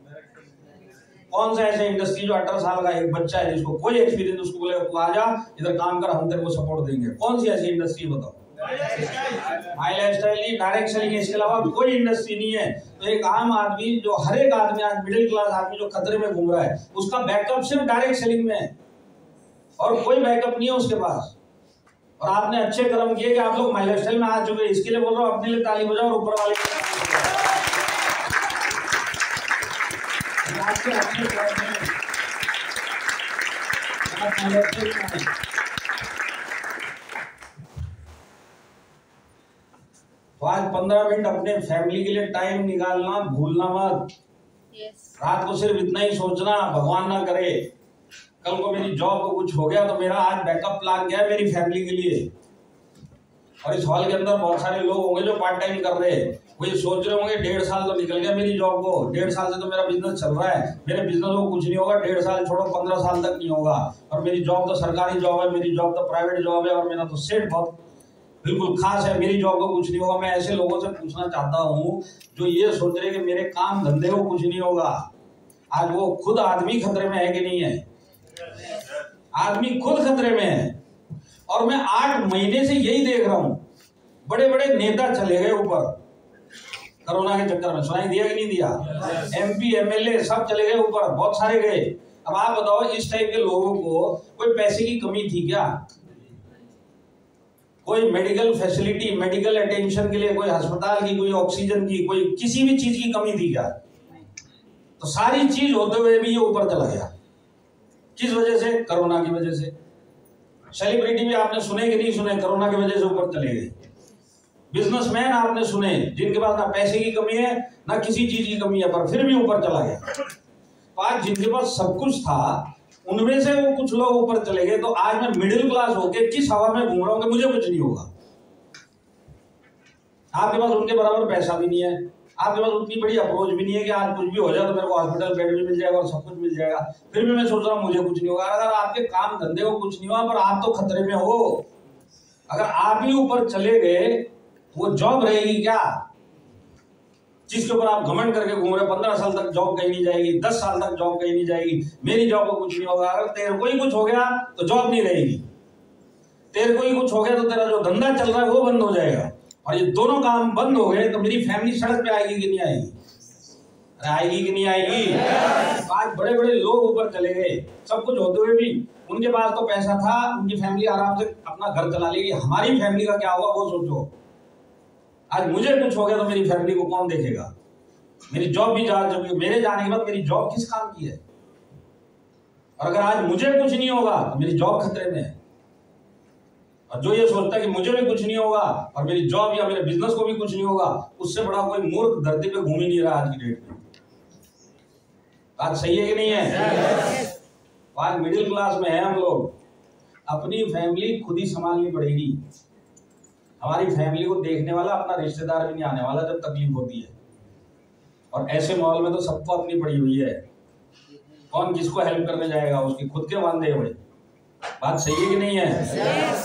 कौन सा ऐसा इंडस्ट्री जो 18 साल का एक बच्चा है जिसको कोई एक्सपीरियंस, उसको बोलेगा तू आ जा इधर काम कर, हम तेरे को सपोर्ट देंगे? कौन सी ऐसी इंडस्ट्री बताओ? माई लाइफस्टाइल ही डायरेक्ट सेलिंग है, इसके अलावा कोई इंडस्ट्री नहीं है। तो एक आम आदमी, जो हर एक आदमी आज मिडिल क्लास आदमी जो खतरे में घूम रहा है, उसका बैकअप सिर्फ डायरेक्ट सेलिंग में है और कोई बैकअप नहीं है उसके पास। और आपने अच्छे कर्म किए कि आप लोग माई लाइफस्टाइल में आ चुके हैं। इसके लिए बोल रहा हूँ, अपने लिए ताली बजाओ और ऊपर वाले तो आज 15 मिनट अपने फैमिली के लिए टाइम निकालना भूलना मत। रात को सिर्फ इतना ही सोचना, भगवान ना करे कल को मेरी जॉब को कुछ हो गया तो मेरा आज बैकअप प्लान क्या है मेरी फैमिली के लिए। और इस हॉल के अंदर बहुत सारे लोग होंगे जो पार्ट टाइम कर रहे हैं, वो ये सोच रहे होंगे 1.5 साल तो निकल गया मेरी जॉब को, 1.5 साल से तो मेरा बिजनेस चल रहा है, मेरे बिजनेस को कुछ नहीं होगा, 1.5 साल छोड़ो 15 साल तक नहीं होगा, और मेरी जॉब तो सरकारी जॉब है, मेरी जॉब तो प्राइवेट जॉब है, और मेरा तो सेट बहुत बिल्कुल खास है, मेरी जॉब को कुछ नहीं होगा। मैं ऐसे लोगों से पूछना चाहता हूँ जो ये सोच रहे कि मेरे काम धंधे को कुछ नहीं होगा, आज वो खुद आदमी खतरे में है कि नहीं है? आदमी खुद खतरे में है। और मैं 8 महीने से यही देख रहा हूँ, बड़े बड़े नेता चले गए ऊपर कोरोना के चक्कर में, सुनाई दिया कि नहीं दिया? MP MLA सब चले गए ऊपर, बहुत सारे गए। अब आप बताओ, इस टाइप के लोगों को कोई पैसे की कमी थी क्या? कोई मेडिकल फैसिलिटी, मेडिकल अटेंशन के लिए कोई अस्पताल की, कोई ऑक्सीजन की, कोई किसी भी चीज की कमी थी क्या? तो सारी चीज होते हुए भी ये ऊपर चला गया। किस वजह से? कोरोना की वजह से। सेलिब्रिटी भी आपने सुने कि नहीं सुने, कोरोना की वजह से ऊपर चले गए। बिजनेसमैन आपने सुने जिनके पास ना पैसे की कमी है ना किसी चीज की कमी है, पर फिर भी ऊपर चला गया। तो आज जिनके पास सब कुछ था उनमें से वो कुछ लोग ऊपर चले गए। तो आज मैं मिडिल क्लास होके किस हवा में घूम रहा हूँ कि मुझे कुछ नहीं होगा। आपके पास उनके बराबर पैसा भी नहीं है, आपके पास उतनी बड़ी अप्रोच भी नहीं है कि आज कुछ भी हो जाए तो मेरे को हॉस्पिटल बेड भी मिल जाएगा और सब कुछ मिल जाएगा, फिर भी मैं सोच रहा हूँ मुझे कुछ नहीं होगा। अगर आपके काम धंधे को कुछ नहीं हुआ पर आप तो खतरे में हो। अगर आप ही ऊपर चले गए वो जॉब रहेगी क्या जिसके ऊपर आप घमंड करके घूम रहे? 15 साल तक जॉब कहीं नहीं जाएगी, 10 साल तक जॉब कहीं नहीं जाएगी, मेरी जॉब को कुछ नहीं होगा। अगर तेरे को ही कुछ हो गया तो जॉब नहीं रहेगी, तेरे को ही कुछ हो गया तो तेरा जो धंधा चल रहा है वो बंद हो जाएगा, और ये दोनों काम बंद हो गए तो मेरी फैमिली सड़क पे आएगी कि नहीं आएगी? आएगी कि नहीं आएगी? आज बड़े बड़े लोग ऊपर चले गए, सब कुछ होते हुए भी उनके पास तो पैसा था, उनकी फैमिली आराम से अपना घर चला लेगी। हमारी फैमिली का क्या होगा वो सोचो। आज मुझे कुछ हो गया तो मेरी फैमिली को कौन देखेगा? मेरी जॉब भी जा चुकी है, मेरे जाने के बाद मेरी जॉब किस काम की है? और अगर आज मुझे कुछ नहीं होगा तो मेरी जॉब खतरे में है। और जो ये सोचता है कि मुझे भी कुछ नहीं होगा और मेरी जॉब या मेरे बिजनेस को भी कुछ नहीं होगा, उससे बड़ा कोई मूर्ख धरती पे घूम ही नहीं रहा आज की डेट में। बात सही है कि नहीं है? आज मिडिल क्लास में है हम लोग, अपनी फैमिली खुद ही संभालनी पड़ेगी। हमारी फैमिली को देखने वाला अपना रिश्तेदार भी नहीं आने वाला जब तकलीफ होती है, और ऐसे माहौल में तो सबको अपनी पड़ी हुई है। कौन किसको हेल्प करने जाएगा? उसकी खुद के बांधे हुए। बात सही है कि नहीं है?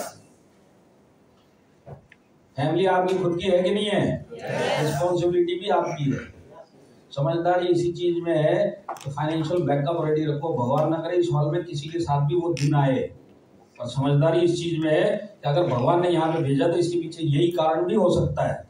फैमिली आपकी खुद की है कि नहीं है? रिस्पॉन्सिबिलिटी भी आपकी है। समझदारी इसी चीज में है कि फाइनेंशियल बैकअप रेडी रखो। भगवान ना करे इस हॉल में किसी के साथ भी वो दिन आए, और समझदारी इस चीज में है कि अगर भगवान ने यहाँ पे भेजा तो इसके पीछे यही कारण भी हो सकता है।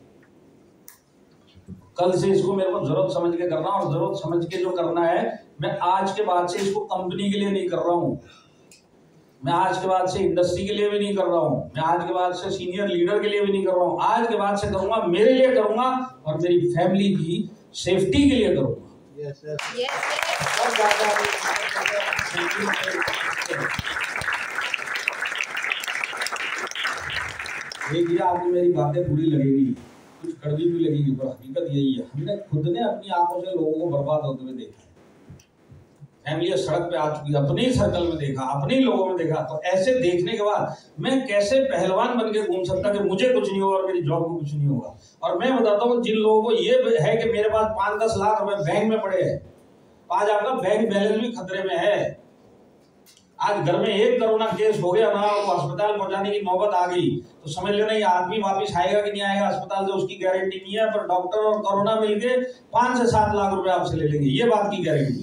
कल से इसको मेरे को जरूरत समझ के करना, और जरूरत समझ के जो करना है, मैं आज के बाद से इसको कंपनी के लिए नहीं कर रहा हूँ, मैं आज के बाद से इंडस्ट्री के लिए भी नहीं कर रहा हूँ, मैं आज के बाद से सीनियर लीडर के लिए भी नहीं कर रहा हूँ। आज के बाद से करूंगा मेरे लिए करूंगा और मेरी फैमिली की सेफ्टी के लिए करूंगा। एक ये आपको मेरी बातें बुरी लगेगी, कुछ कड़वी भी लगेगी, पर हकीकत यही है। हमने खुद ने अपनी आंखों से लोगों को बर्बाद होते हुए देखा है। फैमिली सड़क पे आ चुकी है, अपने ही सर्कल में देखा, अपने ही लोगों में देखा। तो ऐसे देखने के बाद मैं कैसे पहलवान बन के घूम सकता कि मुझे कुछ नहीं होगा और मेरी जॉब को कुछ नहीं होगा? और मैं बताता हूँ, जिन लोगों को ये है कि मेरे पास 5-10 लाख रुपए बैंक में पड़े हैं, आज आपका बैंक बैलेंस भी खतरे में है। आज घर में एक कोरोना केस हो गया ना, वो अस्पताल पहुंचाने की नौबत आ गई, तो समझ लेना ये आदमी वापस आएगा कि नहीं आएगा अस्पताल से उसकी गारंटी नहीं है, पर डॉक्टर और कोरोना मिलके 5 से 7 लाख रुपए आपसे ले लेंगे, ये बात की गारंटी है।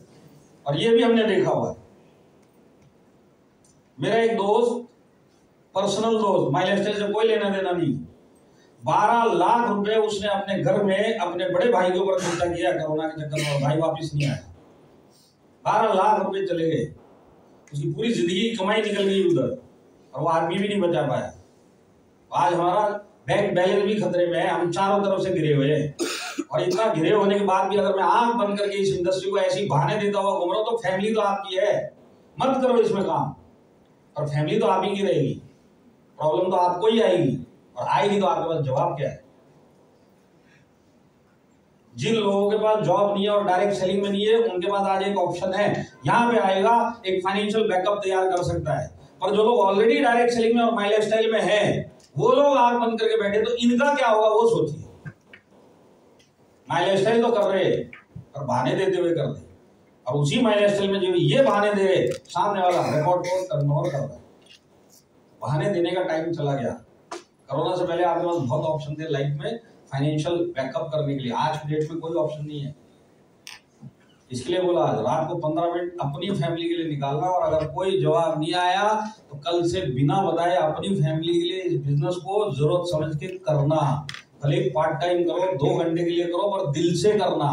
और ये भी हमने देखा हुआ है। मेरा एक दोस्त पर्सनल दोस्त, माइलस्टाइल से कोई लेना देना नहीं। 12 लाख रुपए उसने अपने घर में अपने बड़े भाई के ऊपर खर्चा किया कोरोना के चक्कर में, भाई वापिस नहीं आया। 12 लाख रुपए चले गए, उसकी पूरी जिंदगी की कमाई निकल गई उधर, और वो आदमी भी नहीं बचा पाया। आज हमारा बैंक बैलेंस भी खतरे में है, हम चारों तरफ से घिरे हुए हैं। और इतना घिरे होने के बाद भी अगर मैं आंख बंद करके इस इंडस्ट्री को ऐसी बहाने देता हुआ घूम रहा हूं, तो फैमिली तो आपकी है, मत करो इसमें काम। और फैमिली तो आप ही की रहेगी, प्रॉब्लम तो आपको ही आएगी, और आएगी तो आपके पास जवाब क्या है? जिन लोगों के पास जॉब नहीं है और डायरेक्ट सेलिंग में नहीं है, उनके पास आज एक ऑप्शन है, यहाँ पे आएगा, एक फाइनेंशियल बैकअप तैयार कर सकता है। पर जो लोग ऑलरेडी डायरेक्ट सेलिंग में और माई लाइफस्टाइल में हैं, वो लोग आंख बंद करके बैठे, तो इनका क्या होगा वो सोचिए। माई लाइफस्टाइल तो कर रहे हैं, और बहाने देते हुए कर रहे, और उसी माई लाइफस्टाइल में जो ये बहाने दे रहे, सामने वाला रिकॉर्ड को टर्नओवर कर रहा है। बहाने देने का टाइम चला गया। कोरोना से पहले आपके पास बहुत ऑप्शन थे लाइफ में फाइनेंशियल बैकअप करने के लिए, आज की डेट में कोई ऑप्शन नहीं है। इसके लिए बोला आज रात को 15 मिनट अपनी फैमिली के लिए निकालना, और अगर कोई जवाब नहीं आया तो कल से बिना बताए अपनी फैमिली के लिए इस बिजनेस को जरूरत समझ के करना। भले पार्ट टाइम करो, 2 घंटे के लिए करो, पर दिल से करना।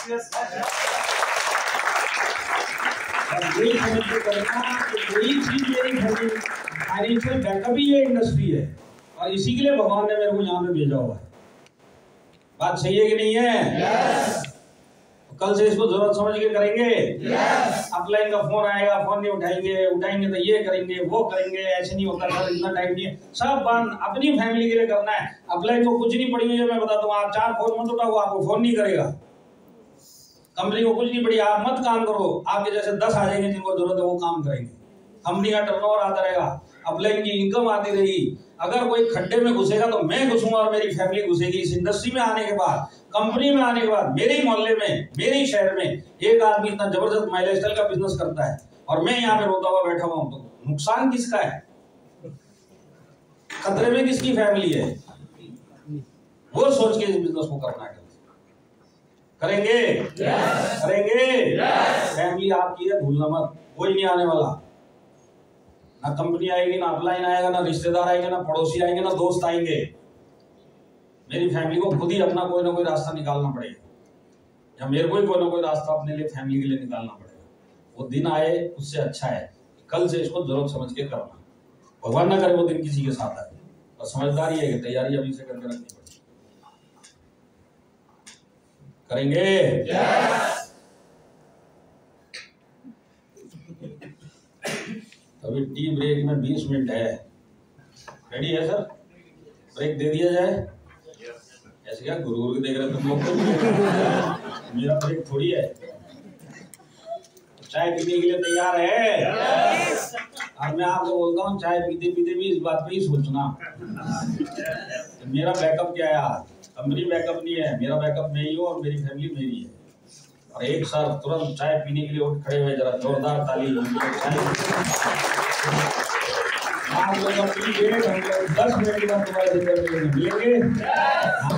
यही समझ के करना कि कोई चीज मेरी फैमिली फाइनेंशियल बैकअप ही ये इंडस्ट्री है, और इसी के लिए भगवान ने मेरे को यहाँ पे भेजा हुआ है। बात सही है कि नहीं है? yes. तो कल से इसको जरूरत समझ के करेंगे। yes. अपलाइन का फोन आएगा, फोन नहीं उठाएंगे, उठाएंगे तो ये करेंगे वो करेंगे, ऐसे नहीं होता सर, इतना टाइम नहीं है। सब बंद, अपनी फैमिली के लिए करना है। अपलाइन को कुछ नहीं पड़ी हुई है, मैं बताता हूँ, आप 4 फोन मत उठाओ, आपको फोन नहीं करेगा। कंपनी को कुछ नहीं पड़ी, आप मत काम करो, आपके जैसे 10 आ जाएंगे जिनको जरूरत है वो काम करेंगे। कंपनी का टर्नओवर आता रहेगा, अपलाइन की इनकम आती रहेगी। अगर कोई खड्डे में घुसेगा तो मैं घुसूंगा और मेरी फैमिली घुसेगी। इस इंडस्ट्री में आने के बाद, कंपनी में आने के बाद, मेरे मोहल्ले में, मेरे शहर में एक आदमी इतना जबरदस्त माई लाइफस्टाइल का बिजनेस करता है, और मैं यहाँ पे रोता हुआ बैठा हुआ हूं, तो नुकसान किसका है? खतरे में किसकी फैमिली है? वो सोच के इस बिजनेस को करना है। करेंगे? yes. करेंगे? yes. फैमिली आपकी है, भूलना मत। कोई नहीं आने वाला, ना कंपनी आएगी, ना अपलाइन आएगा, ना रिश्तेदार आएंगे, ना पड़ोसी आएंगे, ना दोस्त आएंगे। मेरी फैमिली को खुद ही अपना कोई ना कोई रास्ता निकालना पड़ेगा, या मेरे को ही कोई ना कोई रास्ता अपने लिए, फैमिली के लिए निकालना पड़ेगा। वो दिन आए उससे अच्छा है कल से इसको जरूरत समझ के करना। भगवान ना करे वो दिन किसी के साथ आए, और समझदारी है कि तैयारी अभी से करके रखनी पड़ेगी। करेंगे? yes. अभी टी ब्रेक में 20 मिनट है, रेडी है सर? ब्रेक दे दिया जाए? ऐसे क्या गुरु देख रहे तुम लोग? मेरा ब्रेक थोड़ी है। चाय पीने के लिए तैयार है? अब मैं आपको बोलता हूँ, चाय पीते पीते भी इस बात पे ही सोचना, मेरा बैकअप क्या है आज? कंपनी बैकअप नहीं है, मेरा बैकअप मैं ही हूँ और मेरी फैमिली मेरी है। और एक साथ तुरंत चाय पीने के लिए उठ खड़े हुए, जरा जोरदार ताली। आप लोग 10 मिनट बाद दोबारा मिलेंगे।